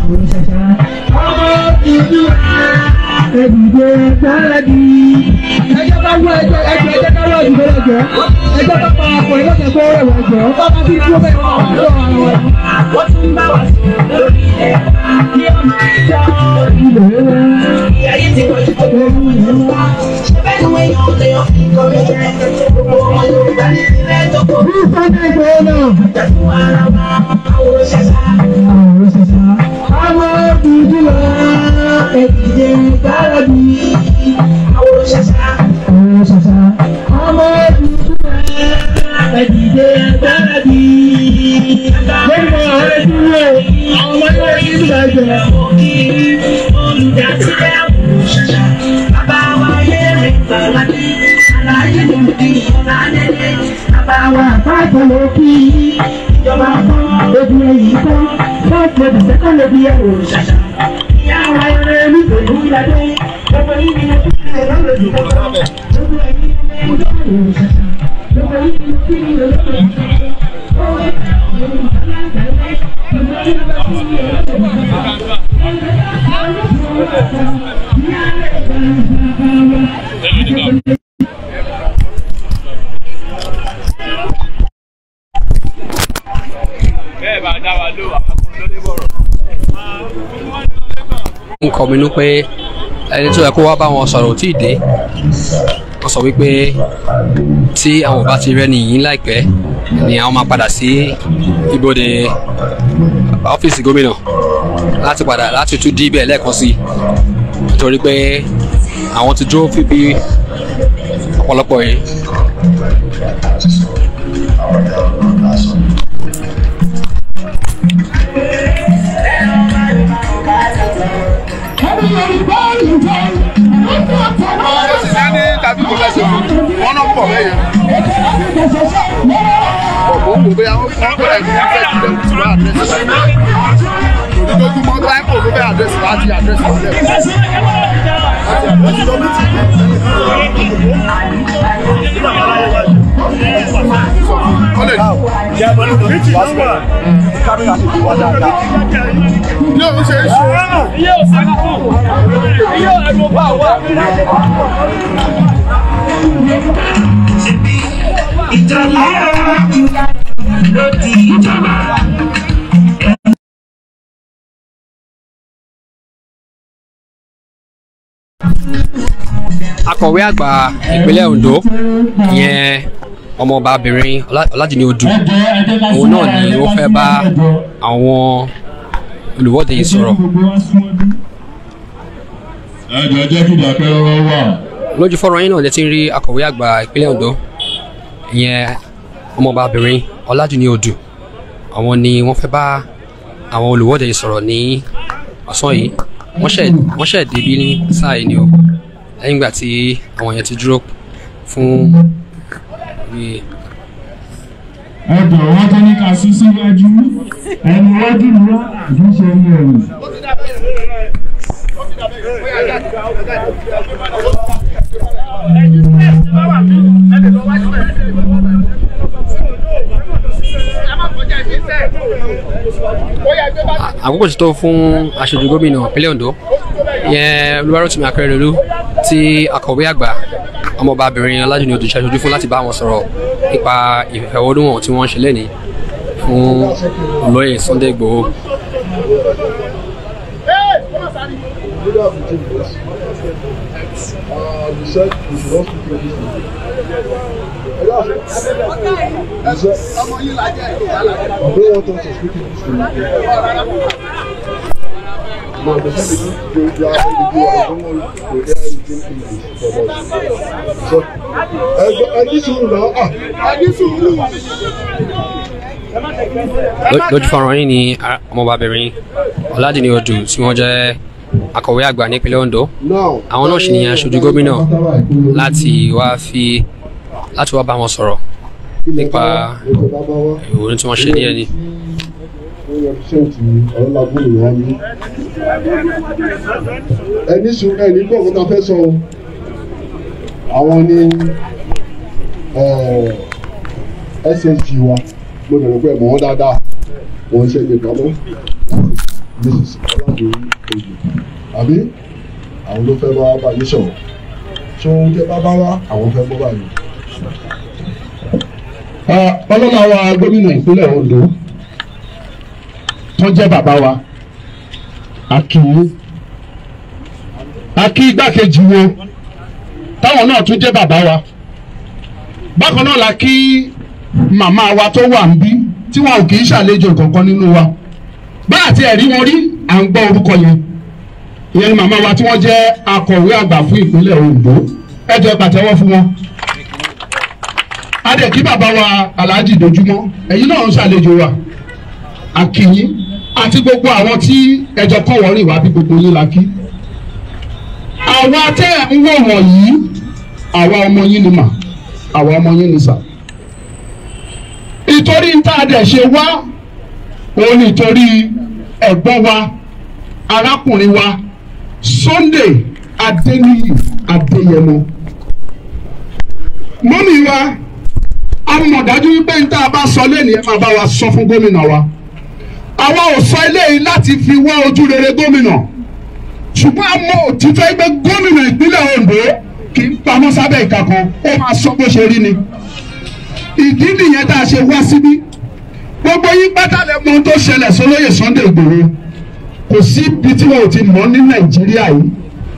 Ẹ̀dìdè gbáradì. Ẹjọ́ bá wọ ẹjọ́ ká wọ ìdìbò ẹjọ́. Ẹjọ́ bá pa àpò ìlọ́sẹ̀ kó rẹ̀ wọ̀ ẹjọ́. Bábá bí dúró bẹ́ẹ̀ wọ́n wà lọ́wọ́ ara wọn. Wọ́n tún bá wà sí lórí ẹ̀. Kí ọmọ ẹjọ́ ìlú rẹ̀. Ìyá yìí ti pọ̀ jù tó lórí ìlú wa. Ṣé bẹ́ẹ̀ ni wọ́n yàn lé ọ̀fìn kọ́lé jẹ́ gbogbo ọmọ Yorùbá ní ilé tó kọ́. Bí Sunday Igboho náà. Ìjàdù ara wa, àwòrán ṣẹṣẹ. Àwòrán ṣẹṣẹ. Àwọn ìdílé ẹ̀dìdè gbáradì. Àwòrán ṣẹṣẹ. Àwòrán ṣẹṣẹ. Àwọn ìdílé ẹ̀dìdè gbáradì. Lẹ́yìn ọ̀rẹ́ dúró, àwọn ọmọ ilé ìdílé ẹ̀jẹ̀. Olùdásílẹ̀ àwòrán ṣẹṣẹ. Bàbá wa yé mi gbàgbé. Àlàyé mi di ọ̀làdẹ́dẹ́. Bàbá wa àpáàtọ̀ ló kí. Ìjọba kan, ebi ẹ̀yìn kan. Fọ́ọ̀tù ẹ̀dùnsẹ́ kan lè bí ẹ̀rọ ṣàṣà. Ìyá wa ẹ̀rẹ́ ní pẹ̀lú ìlàdé. Gbogbo yìí ni mo fi ṣe lọ́wọ́ ìlú kọ́kọ́. Gbogbo ẹ̀yìn ni mo fi ṣe lọ́wọ́ ṣàṣà. Gbogbo yìí ni mo fi ṣe lọ́wọ́ ṣàṣà. ń kọ́ mi nú pé ẹni tó yẹ kó wá bá wọn sọ̀rọ̀ ò tí ì dé. Wọ́n sọ wípé tí àwọn ò bá ti rẹ́ni yìí láìpẹ́ ni àwọn máa padà sí ibodè ọ́fíìsì gómìnà láti tún dí ibẹ̀ lẹ́ẹ̀kan sí nítorí pé àwọn ti dúró fífi ọ̀pọ̀lọpọ̀ yìí. Sani tàbí kò fẹ́ ṣe fún wọn náà pọ̀ bẹ́ẹ̀ yẹn. Ọ̀pọ̀ ń wò bóyá wọ́n fẹ́ ẹ̀dùn fẹ́ ti lẹ́nu tí wọ́n àdírẹ́sì láti. Lójúmọ́ tó láì pò ló fẹ́ àdírẹ́sì láti àdírẹ́sì sílẹ̀. Yóò ṣe é ṣe. Yóò ṣe é ṣe. Yóò ẹnu bá wà. Ìjọba ló di ìjọba. Akọ̀wé àgbà ìpínlẹ̀ Ondo ìyẹn ọmọọbabìnrin Ọlájìní Odù òun náà ni ó fẹ́ bá àwọn olùwọ́de yìí sọ̀rọ̀. Ẹjọ́ jẹ́ kí ìdàpẹ́ ọ̀rọ̀ wà. Lójú fọ́nrán yín náà lè ti rí akọ̀wé àgbà ìpínlẹ̀ Ondo ìyẹn ọmọọbabìnrin Ọlájìní Odù. Àwọn ni wọ́n fẹ́ bá àwọn olùwọ́de yìí sọ̀rọ̀ ní ọ̀sán yìí. Wọ́n ṣẹ̀ débí ní sáà yìí ni o lẹ́yìn ìgbà tí àwọn yẹn ti dúró fún Ẹjọ́ wọn tó ní ká sún síwájú ẹni wájú ni wá àdúgbò ní ẹ̀rù. Àkókò ti tó fún aṣojú gómìnà ìpínlẹ̀ Ondo ìyẹn Olúwarótìmí Akeredolu tí akọ̀wé àgbà ọmọọbabìnrin Ọlájìní Odù ṣàṣojú fún láti bá wọn sọ̀rọ̀ nípa ìfẹ̀hónúhàn tí wọ́n ń ṣe lẹ́ni fún olóyè Sunday Igboho. Lójú fọ́nrán yìí ni ọmọọbabìnrin Ọlájìní Odù tí wọ́n jẹ́ akọ̀wé àgbà nípínlẹ̀ Ondo àwọn náà sì ní aṣojú gómìnà láti wá bá wọn sọ̀rọ̀ nípa ìwòrán tí wọ́n ṣe ní ẹni. Ẹni sùn ẹni gbọ́ kó ta fẹ́ sọ àwọn ní SSG wa mo bẹ̀rẹ̀ pé mọ̀ wọ́n dáadáa wọ́n ṣe lè pamọ́ Mrs. Ọlábìrí Oyè àbí àwọn ló fẹ́ bá báyìí sọ̀rọ̀ tó ń jẹ́ bábá wa àwọn fẹ́ bọ́ báyìí. ọlọ́lá wa gómìnà ìpínlẹ̀ Ondo tó jẹ́ bàbá wa akínyìn akí igbákejì wo táwọn náà tún jẹ́ bàbá wa bákan náà la kí màmá wa tó wà ń bí tí wọn ò kì í ṣàlejò kankan nínú wa bá àti ẹ̀rí wọn rí à ń gbọ́ orúkọ yẹn ìyẹn ni màmá wa tí wọ́n jẹ́ akọ̀wé àgbà fún ìpínlẹ̀ Ondo ẹ jẹ́ pàtẹ́wọ́ fún wọn. adẹ̀kí bàbá wa Alhaji Dojúmọ́ ẹ̀yin náà ń ṣàlejò wa akínyìn àti gbogbo àwọn tí ẹjọ́ kọ́ wọ́n rìn wá bí gbogbo yín la kí. àwa tẹ́ ẹ̀ ń wò wọ̀nyí àwa ọmọ yín ni mà àwa ọmọ yín ni sà. ìtorí ń tá a dẹ̀ ṣe wá òun nítorí ẹ̀gbọ́n wa arákùnrin wa Sunday Adéníyì Adéyẹmọ. mọ́mí wa a mọ̀ dájú wípé ń tá a bá sọ lẹ́nu ẹ̀ máa bá wa sọ fún gómìnà wa. àwa ò sọ eléyìí láti fi wá ojú rere gómìnà ṣùgbọ́n a mọ̀ òtítọ́ pé gómìnà ìpínlẹ̀ Ondo kì í pamọ́ sábẹ́ ìka kan ó máa sọ bó ṣe rí ni. ìdí nìyẹn tá a ṣe wá síbí gbogbo yín pátá lẹ mọ̀ tó ṣẹlẹ̀ sólóyè Sunday Igboho kò sí ibi tí wọn ò ti mọ̀ ní Nàìjíríà yìí.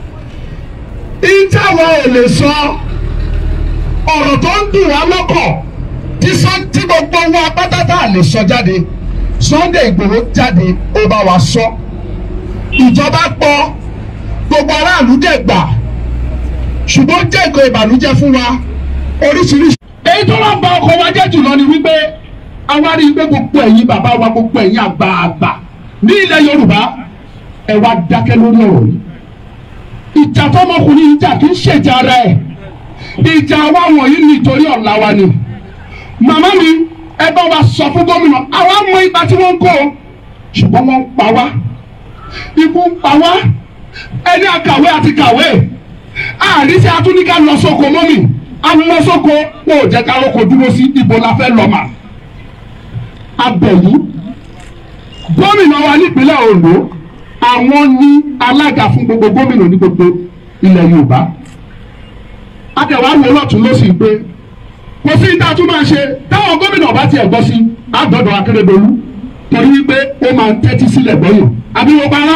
ìtàwọn ò lè sọ ọ̀rọ̀ tó ń dùn wá lọ́kàn tí gbogbo wa pátá tá a lè sọ jáde Sunday Igboho jáde ó bá wa sọ ìjọba gbọ́ gbogbo aráàlú dẹ̀ gbà ṣùgbọ́n jẹ́ ìkó ìbànújẹ́ fún wa oríṣiríṣi. èyí tó wá ń ba ọkọ̀ wa jẹ́ jùlọ ni wípé àwa rí i pé gbogbo ẹ̀yin bàbá wa gbogbo ẹ̀yin àgbààgbà ní ilẹ̀ Yorùbá ẹ wá dákẹ́ lórí ọ̀rọ̀ yìí. ìjà tọmọkùnrin ìjà kì í ṣèjà ara ẹ̀ ìjà wa wọ̀nyí nítorí ọ̀la wa ni. màmá mi ẹ bá wa sọ fún gómìnà àwa mọ ipa tí wọ́n ń kó ṣùgbọ́n wọ́n ń pa wá ikú ń pa wá ẹni àkàwé àti kàwé àríṣe atúnika lọ sóko mọ́mì alọ sóko wọn ò jẹ́ ká lóko dúró sí ibo la fẹ́ lọ mà abẹ̀yí gómìnà wa nípínlẹ̀ Ondo àwọn ní alága fún gbogbo gómìnà ní gbogbo ilẹ̀ Yorùbá àtẹ̀wá wo lọ́tún ló sì pé kò sí ìta tún máa ṣe táwọn gómìnà bá tiẹ̀ gbọ́ sí àgbọ̀dọ̀ Akérédolú torí wípé ó máa ń tẹ́tí sílẹ̀ gbọ́yàn àbí wọ́n parọ́.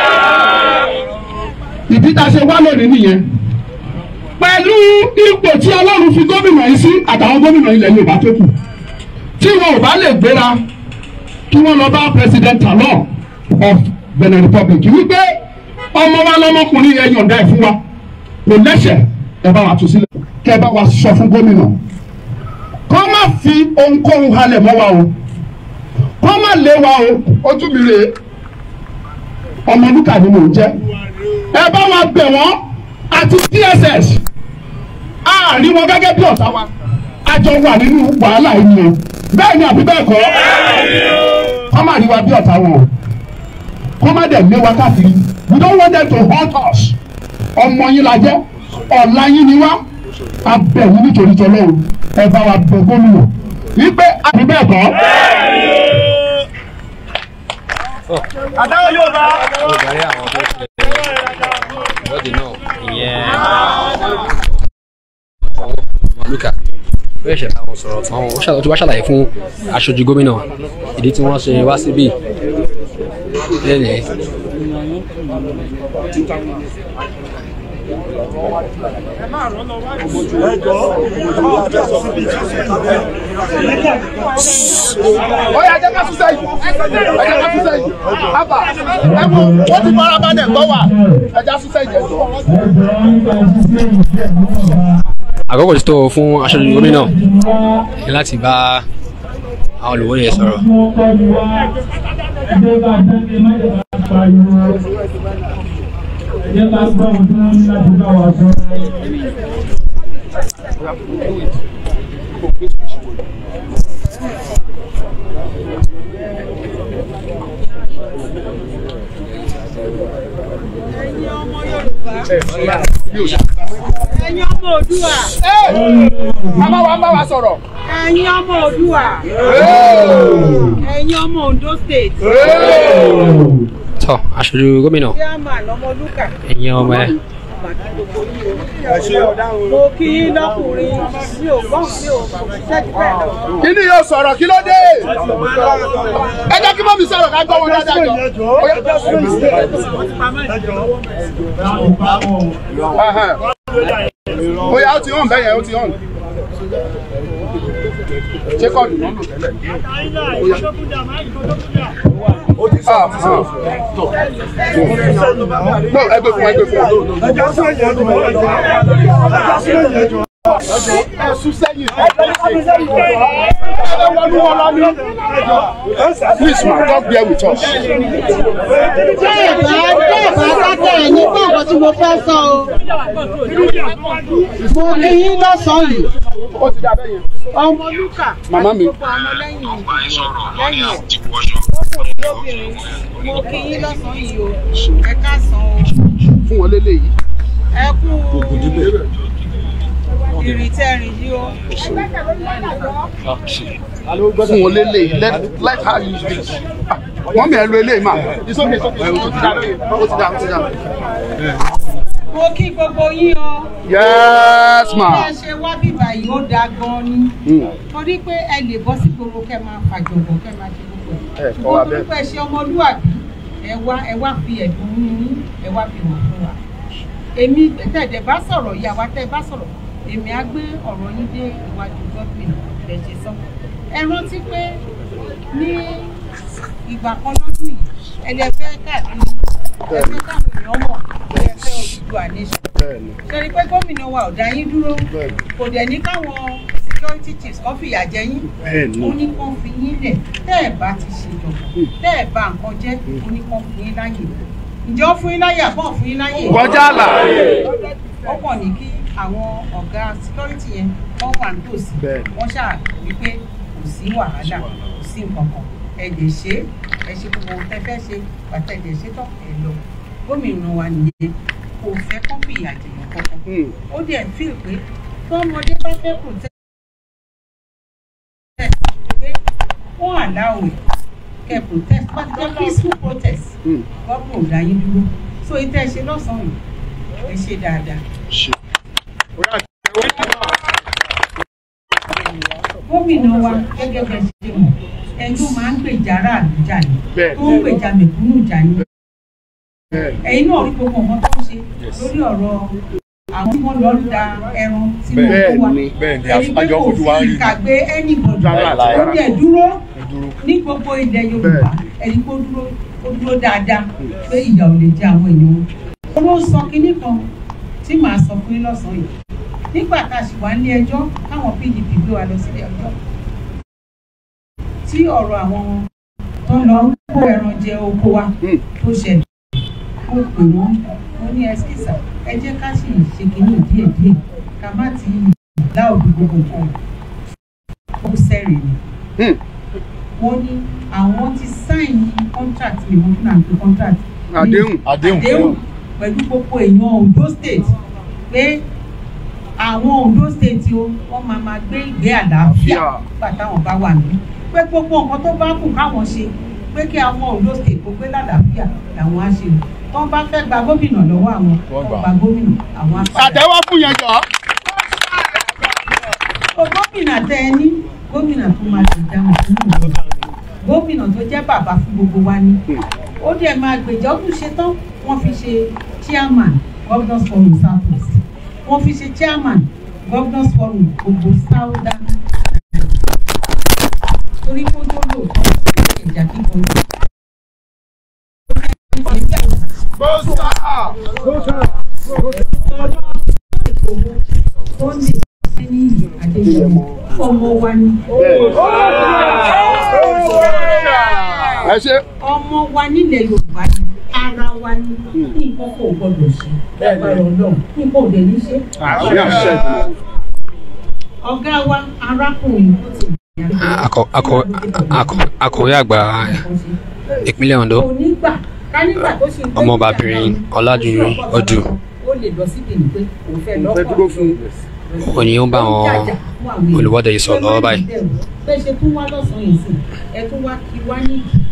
ìdí tá a ṣe wá lónìí nìyẹn pẹ̀lú ipò tí Ọlọ́run fi gómìnà yìí sí àtàwọn gómìnà ilẹ̀ Yorùbá tó kù tí wọn ò bá lè gbéra kí wọ́n lọ bá President Talon of Benin Republic wípé ọmọ wa lọmọkùnrin yẹn yọ̀ǹda ẹ̀ fún wa kò lẹ́sẹ̀ ẹ bá wa tú sílẹ̀ kẹ́ ẹ bá wa sọ fún gómìnà kọ́ má fi ohunkóhun halẹ̀ mọ́ wa o kọ́ má lé wa o ojú mi rèé Ọmọlúkà ni mò ń jẹ́ ẹ bá wa bẹ̀ wọ́n àti DSS àárín wọn gẹ́gẹ́ bí ọ̀tá wa a jọ wà nínú wàhálà yìí ni o bẹ́ẹ̀ ni àbí bẹ́ẹ̀ kọ́ kọ́ má rí wa bí ọ̀tá wọn o kọ́ má dẹ̀ lé wa káàkiri we don't want them to hurt us ọmọ yín la jẹ́ ọ̀la yín ni wá abẹ̀wò nítorí tọ́lọ́run ẹ bá wa bẹ̀ gómìnà wípé àbí bẹ́ẹ̀ kọ́. Adáwọ̀ yóò bá. Olùdarí àwọn tó ṣe ìwọ́de náà ìyẹn Ọmọlúkà ó ṣẹ̀ṣẹ̀ bá wọn sọ̀rọ̀ tán ó ti wá ṣàlàyé fún aṣojú gómìnà ìdí tí wọ́n ṣe wá síbí lẹ́nìí. Ọ̀yá jẹ́ ká sísẹ́ yìí, ẹ̀jẹ̀ ká sísẹ́ yìí, àbá ẹ̀wọ̀n wọ́n ti fara balẹ̀ gbọ́ wà, ẹ̀jẹ̀ sísẹ́ yìí ẹ̀jọ̀. Àkókò ti tó fún aṣojú gómìnà láti bá àwọn olùwòye sọ̀rọ̀. Ẹ̀yin ọmọ Oòduà. Màmá wa ń bá wa sọ̀rọ̀. Ẹ̀yin ọmọ Oòduà. Ẹ̀yin ọmọ Ondo State. tọ́ aṣojú gómìnà ẹ̀yin ọmọ ẹ̀. mo kí lọ́kùnrin mi ò gbọ́n mi ò ṣiṣẹ́ jù bẹ́ẹ̀ lọ. kí ni yóò sọ̀rọ̀ kí ló dé? ẹ jẹ́ kí mọ́mí sọ̀rọ̀ ká gbọ́ wọn dáadáa jọ. Oya ó ti hàn bẹ́yẹn ó ti hàn. Ṣé kọ́ọ̀dù náà lò tẹ́lẹ̀? No, ẹgbẹ́ fún ẹ̀sùn sẹ́yìn. Please ma, don't bear with us. Dákẹ́ ní kọ̀ọ̀kan tí mo fẹ́ sọ o. Mo ní yín lọ́sàn-án yìí. Ó ti dá bẹ́yẹn. Ọmọ Lúkà. Màmá mi. Mo kí yín lọ́sàn-án yìí o. Ẹ káàsán o. Fún wọn lélẹ́yìí. Ẹ kú ìrìtẹ́rìn yìí o. Fún wọn lélẹ́yìí. Let her use this. Wọ́n mi ẹ̀ lo eléyìí mà. It's okay. Ó ti dá. Mo kí gbogbo yín o. Yes ma. Bí ẹ ṣe wá bíbá yìí ó dáa gan-an ni. Torí pé ẹ lè bọ́ sí gbogbo kẹ́ máa fàjọ̀bọ̀ kẹ́ máa ṣe gbogbo ẹ̀. Ṣùgbọ́n torí pé ẹ ṣe ọmọlúwàbí ẹ wá fi ẹ̀dùn yín ẹ wá fi hàn fún wa. Èmi tẹ̀dẹ̀ bá sọ̀rọ̀ ìyá wa tẹ́ bá sọ̀rọ̀ èmi á gbé ọ̀rọ̀ yín dé iwájú gọ́ọ̀mẹ̀ntì ẹ̀ ṣe sọ. Ẹ rántí pé ní ìgbà kan lọ́dún yìí ẹlẹ́fẹ́ káàkiri ẹgbẹ́ káwọn èèyàn mọ̀ ẹgbẹ́ Odùduwà nation. Ṣẹ́ni pé gómìnà wa ò dá yín dúró kò dẹ̀ ní káwọn security chiefs kan fìyà jẹ yín. Ó ní kán fi yín lẹ̀ tẹ́ ẹ̀ bá ti ṣèjọba tẹ́ ẹ̀ bá nǹkan jẹ́ ó ní kán fún yín láyè. Ǹjẹ́ ó fún yín láyè àbọ̀ fún yín láyè? Kọjá àlà. Ó kàn ní kí àwọn ọ̀gá security yẹn wọ́n wà nítòsí wọ́n ṣáà wípé kò sí wàhálà kò sí nǹkan kan ẹ lè ṣe ẹ ṣe gbogbo ohun tẹ́ fẹ́ ṣe bàtà ẹ lè ṣe tán ẹ lọ. Gómìnà wa nìyẹn kò fẹ́ kán fi ìyà jẹ̀yàn kankan ó dẹ̀ fíìl pé tọ́mọdé bá fẹ́ protest pé wọ́n àláwẹ̀ kẹ́ protest bá ti jẹ́ peaceful protest gọ́ọ̀mù ò dá yín dúró so ìtẹ́ ẹ ṣe lọ́sàn-án yìí ẹ ṣe dáadáa. Gómìnà wa gẹ́gẹ́ bẹ́ẹ̀ ṣe mọ̀ ẹni ó máa ń gbèjà aráàlú jà ní tó ń gbèjà mẹ̀kúnnù jà ní. Ẹ̀yin náà rí gbogbo nǹkan tó ń ṣe lórí ọ̀rọ̀ àwọn tí wọ́n lọ ń da ẹran sínú oko wa. Ẹni pé kò fi ìkàgbé anybody ó dẹ̀ dúró ní gbogbo ilẹ̀ Yorùbá ẹni pé ó dúró dáadáa pé ìyà ò lè jẹ àwọn èèyàn. Ó ló ń sọ kinní kan tí màá sọ fún yín lọ́sàn-án yìí. Nígbà tá a sì wá ní ẹjọ́ káwọn PDP gbé wa lọ sílé ẹjọ́ tí ọ̀rọ̀ àwọn tó ń lọ kó ẹran jẹ oko wa tó ṣẹlẹ̀ ó pè wọ́n ní ẹskísà ẹ jẹ́ ká sì ṣe kínní díẹ̀díẹ̀ ká má ti dá òbí gbogbo kan ó sẹ́rẹ̀ ni wọ́n ní àwọn ti sáìn contract ni wọ́n náà ń pè contract àdéhùn pẹ̀lú gbogbo èèyàn Ondo State pé àwọn Ondo State o wọ́n máa gbé ìgbé àlàáfíà nígbà táwọn bá wà ní pé gbogbo nǹkan tó bá kù káwọn ṣe pé kí àwọn Ondo State kó gbé lálàáfíà làwọn á ṣe tó bá fẹ́ gba gómìnà lọ́wọ́ àwọn tó gba gómìnà àwọn á padà. Àtẹ́wọ́ fún yẹn jọ. Gómìnà tẹ ẹ ní gómìnà tó máa ti dáhùn sínú ìlú gómìnà tó jẹ́ bàbá fún gbogbo wa ní ó dẹ̀ máa gbèjà ó tún ṣe tán wọ́n fi ṣe chairman Governors Forum South West wọ́n fi ṣe chairman Governors Forum gbogbo Southern torí kó tó lò ìjà kíkan sí. Ó lè ṣe ní Adéyẹmọ ọmọ wa ni. Ọmọ wa nílẹ̀ Yorùbá ni ara wa ni nǹkan kò gbọdọ̀ ṣe ẹgbẹ̀rún Ọlọ́run nǹkan ò dẹ̀ ní ṣe. Ọ̀gá wa arákùnrin tó ti akọ̀wé àgbà ìpínlẹ̀ Ondo ọmọbabìnrin Ọlájúyìn Odù òní ó bá àwọn olùwọ́de yìí sọ̀rọ̀ lọ́wọ́ báyìí. bẹ́ẹ̀ ṣe tún wá lọ́sàn-án yìí sí ẹ tún wá kí wá ní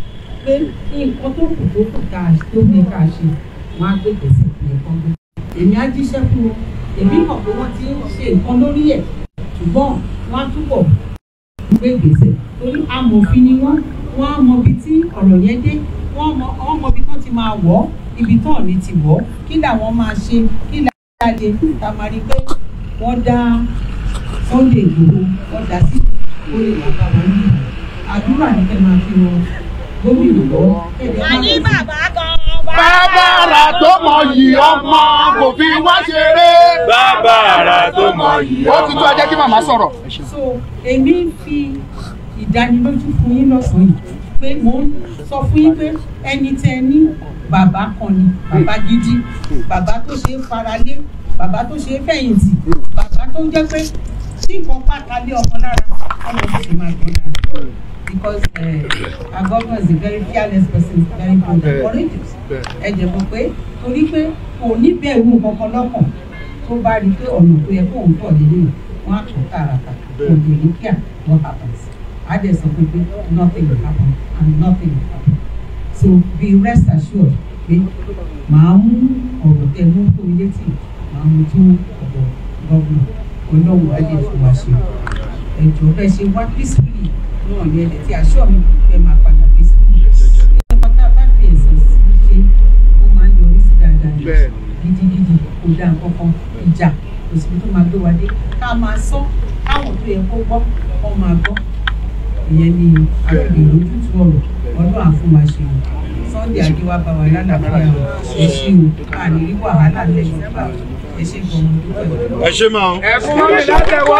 pé nǹkan tó kù tó ní ká ṣe wọ́n á gbé gbèsè nìkan gbé. Èmi á jíṣẹ́ fún wọn, èmi mọ̀ pé wọ́n ti ń ṣe nǹkan lórí ẹ̀ ṣùgbọ́n wọ́n á túbọ̀ gbé gbèsè torí amòfin ni wọ́n á mọ ibi tí ọ̀rọ̀ yẹn dé, wọ́n mọ ibi tán ti máa wọ̀ ibi tán ní ti wọ̀ kí làwọn máa ṣe kí làwọn ta máa rí pé wọ́n dá Sunday Igboho wọ́n dá sí ó lè wà bá wọn ní àdúrà ní kẹ́ máa fi wọn gómìnà lọ́wọ́. àní bàbá kan bàbá àrà tó mọ yìí ọmọ kò fi wá ṣeré. bàbá àrà tó mọ yìí ọmọ. ó ti tó ẹ jẹ́ kí màmá sọ̀rọ̀. so èmi ń fi ìdánilójú fún yín lọ́sàn-án yìí pé mò ń sọ fún yín pé ẹni tẹ́ ní bàbá kan ni bàbá gidi bàbá tó ṣe é faralé bàbá tó ṣe é fẹ̀yìntì bàbá tó ń jẹ́ pé tí nǹkan pàtàkì ọmọ lára ọmọ tó ṣe máa gbọ́n dára because our governor is a very fearless person very bold and courageous ẹ jẹ́ mọ̀ pé torí pé kò ní bẹ̀rù kankan lọ́kàn tó bá rí pé ọ̀nà tó yẹ kó òun tọ̀ lélẹ̀ wọ́n á tún tààràtà kò lè ní kíá what happens á dẹ̀ sọ pé nothing will happen and nothing will happen so be rest assured pé màá mú ọ̀rọ̀ tẹ mú tó létí màá mú tó ọ̀dọ̀ gọ́vnà ọlọ́run á lè fún wa ṣe ẹ̀jọ̀ bẹ́ẹ̀ ṣe wá peacefully náà ní ẹ̀dẹ̀ tí aṣọ mi fẹ́ máa padà peacefully nípa tá a bá fi ẹ̀sìn sí ṣe ó máa ń yọrí sí dáadáa gidigidi kò dá nǹkan kan ìjà kò sí tó máa gbé wa dé ká máa sọ káwọn tó yẹ kó gbọ́ kó máa gbọ́ ìyẹn ni àgbègbè lójútùú ọ̀rọ̀ ọdún àfúnwa ṣe Sunday Adéwà bá wa lálàáfíà ẹ ṣé o àní rí wàhálà lẹ́yìn ìgbà ẹ ṣé gan-an. ẹ ṣé máa. ẹ fún mi látẹ̀wọ́.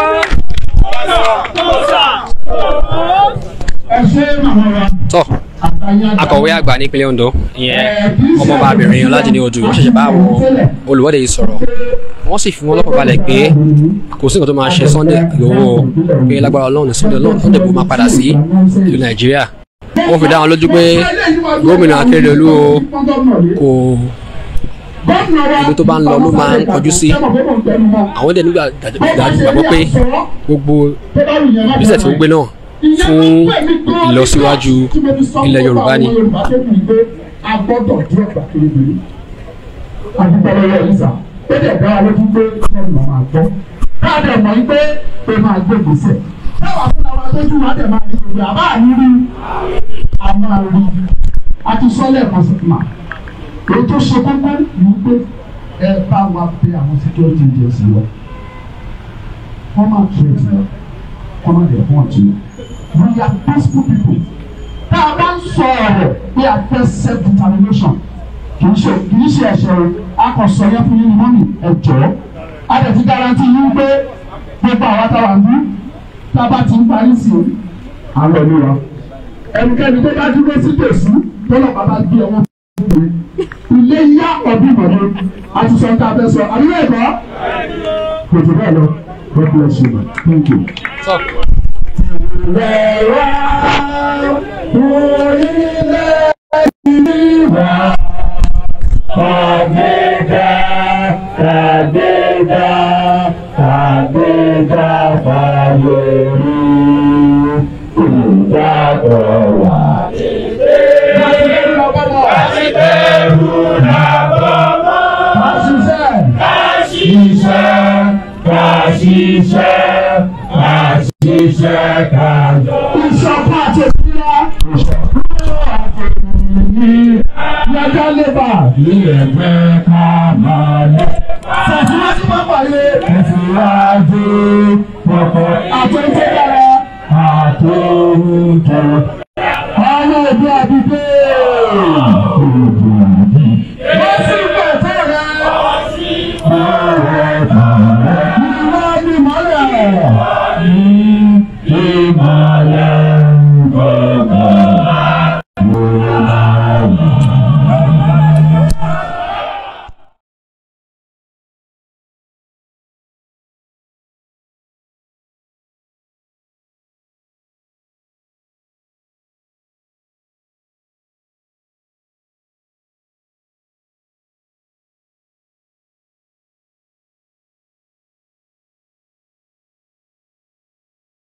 tọ́ akọ̀wé àgbà nípínlẹ̀ Ondo ìyẹn ọmọbabìnrin Ọlájídé Odù wọ́n ṣẹ̀ṣẹ̀ bá àwọn olùwọ́de yìí sọ̀rọ̀ wọ́n sì fi wọ́n lọ́kàn balẹ̀ pé kò sí nǹkan tó máa ṣe Sunday Igboho pé lágbára Ọlọ́run ní Sunday Igboho máa padà sí ìlú Nàìjíríà wọ́n fi dá wọn lójú pé gómìnà Akérédolú kò ibi tó bá ń lọ ló máa ń kọjú sí àwọn dẹ̀ nígbà gbàgbọ́ pé gbogbo ìgbésẹ̀ tí ó gbé náà fún ìlọsíwájú ilẹ̀ Yorùbá ni. a gbọ́dọ̀ dúró gbàkérédé adúgbòlọ́yọ̀ ìsà ó dẹ̀ dá wa lójú pé ọ̀nà máa gbọ́ káàdì ọ̀mọ̀ yìí pé máa gbé gbèsè táwa fúnra wa lójú wa dẹ̀ máa ní gbogbo àbá àrírí a máa rí a ti sọ́lẹ̀ mọ́síkìmá èyí tó ṣe kókó ní pé ẹ bá wa pé àwọn security agency lọ wọ́n máa tún ẹ̀ lọ wọ́n máa dẹ̀ fún ọ̀tún we are peaceful people tá a bá ń sọ ọ̀rọ̀ pé a fẹ́ self determination kì í ṣe ẹ̀ṣẹ̀ akọ̀sọ̀ yẹn fún yín ní mọ́mì ẹ̀jọ́ a dẹ̀ ti garanti yín pé gbogbo àwọn táwa ń bí tá a bá ti ń parí sí i àlọ́ ní wa ẹnikẹ́ni tó bá dúró sí tòsí tó lọ́ọ́ bàbá gbé ọwọ́ ilé yá ọdún ìmọ̀lẹ́ àti sọ̀tà abẹ́sọ̀ àríwá ẹ̀kọ́ kò tó bẹ́ẹ̀ lọ God bless you thank you. Lẹ́wà orílẹ̀ ìwà àgbéga àgbéga àgbéga fàyèrè ìdájọ́ wà. Àṣìbẹ̀rù nàbọ̀ mọ́. Kàṣìṣẹ́ kájọ. Ìṣọ̀kan àti òmìnira. Ìṣọ̀kan àti òmìnira. Yàtọ̀ lébà. Ilẹ̀-ẹgbẹ́ ká máa lẹ̀. Tẹ̀síwájú máa pàdé. Tẹ̀síwájú pọ̀pọ̀. Àtúntò dára. Àtúntò.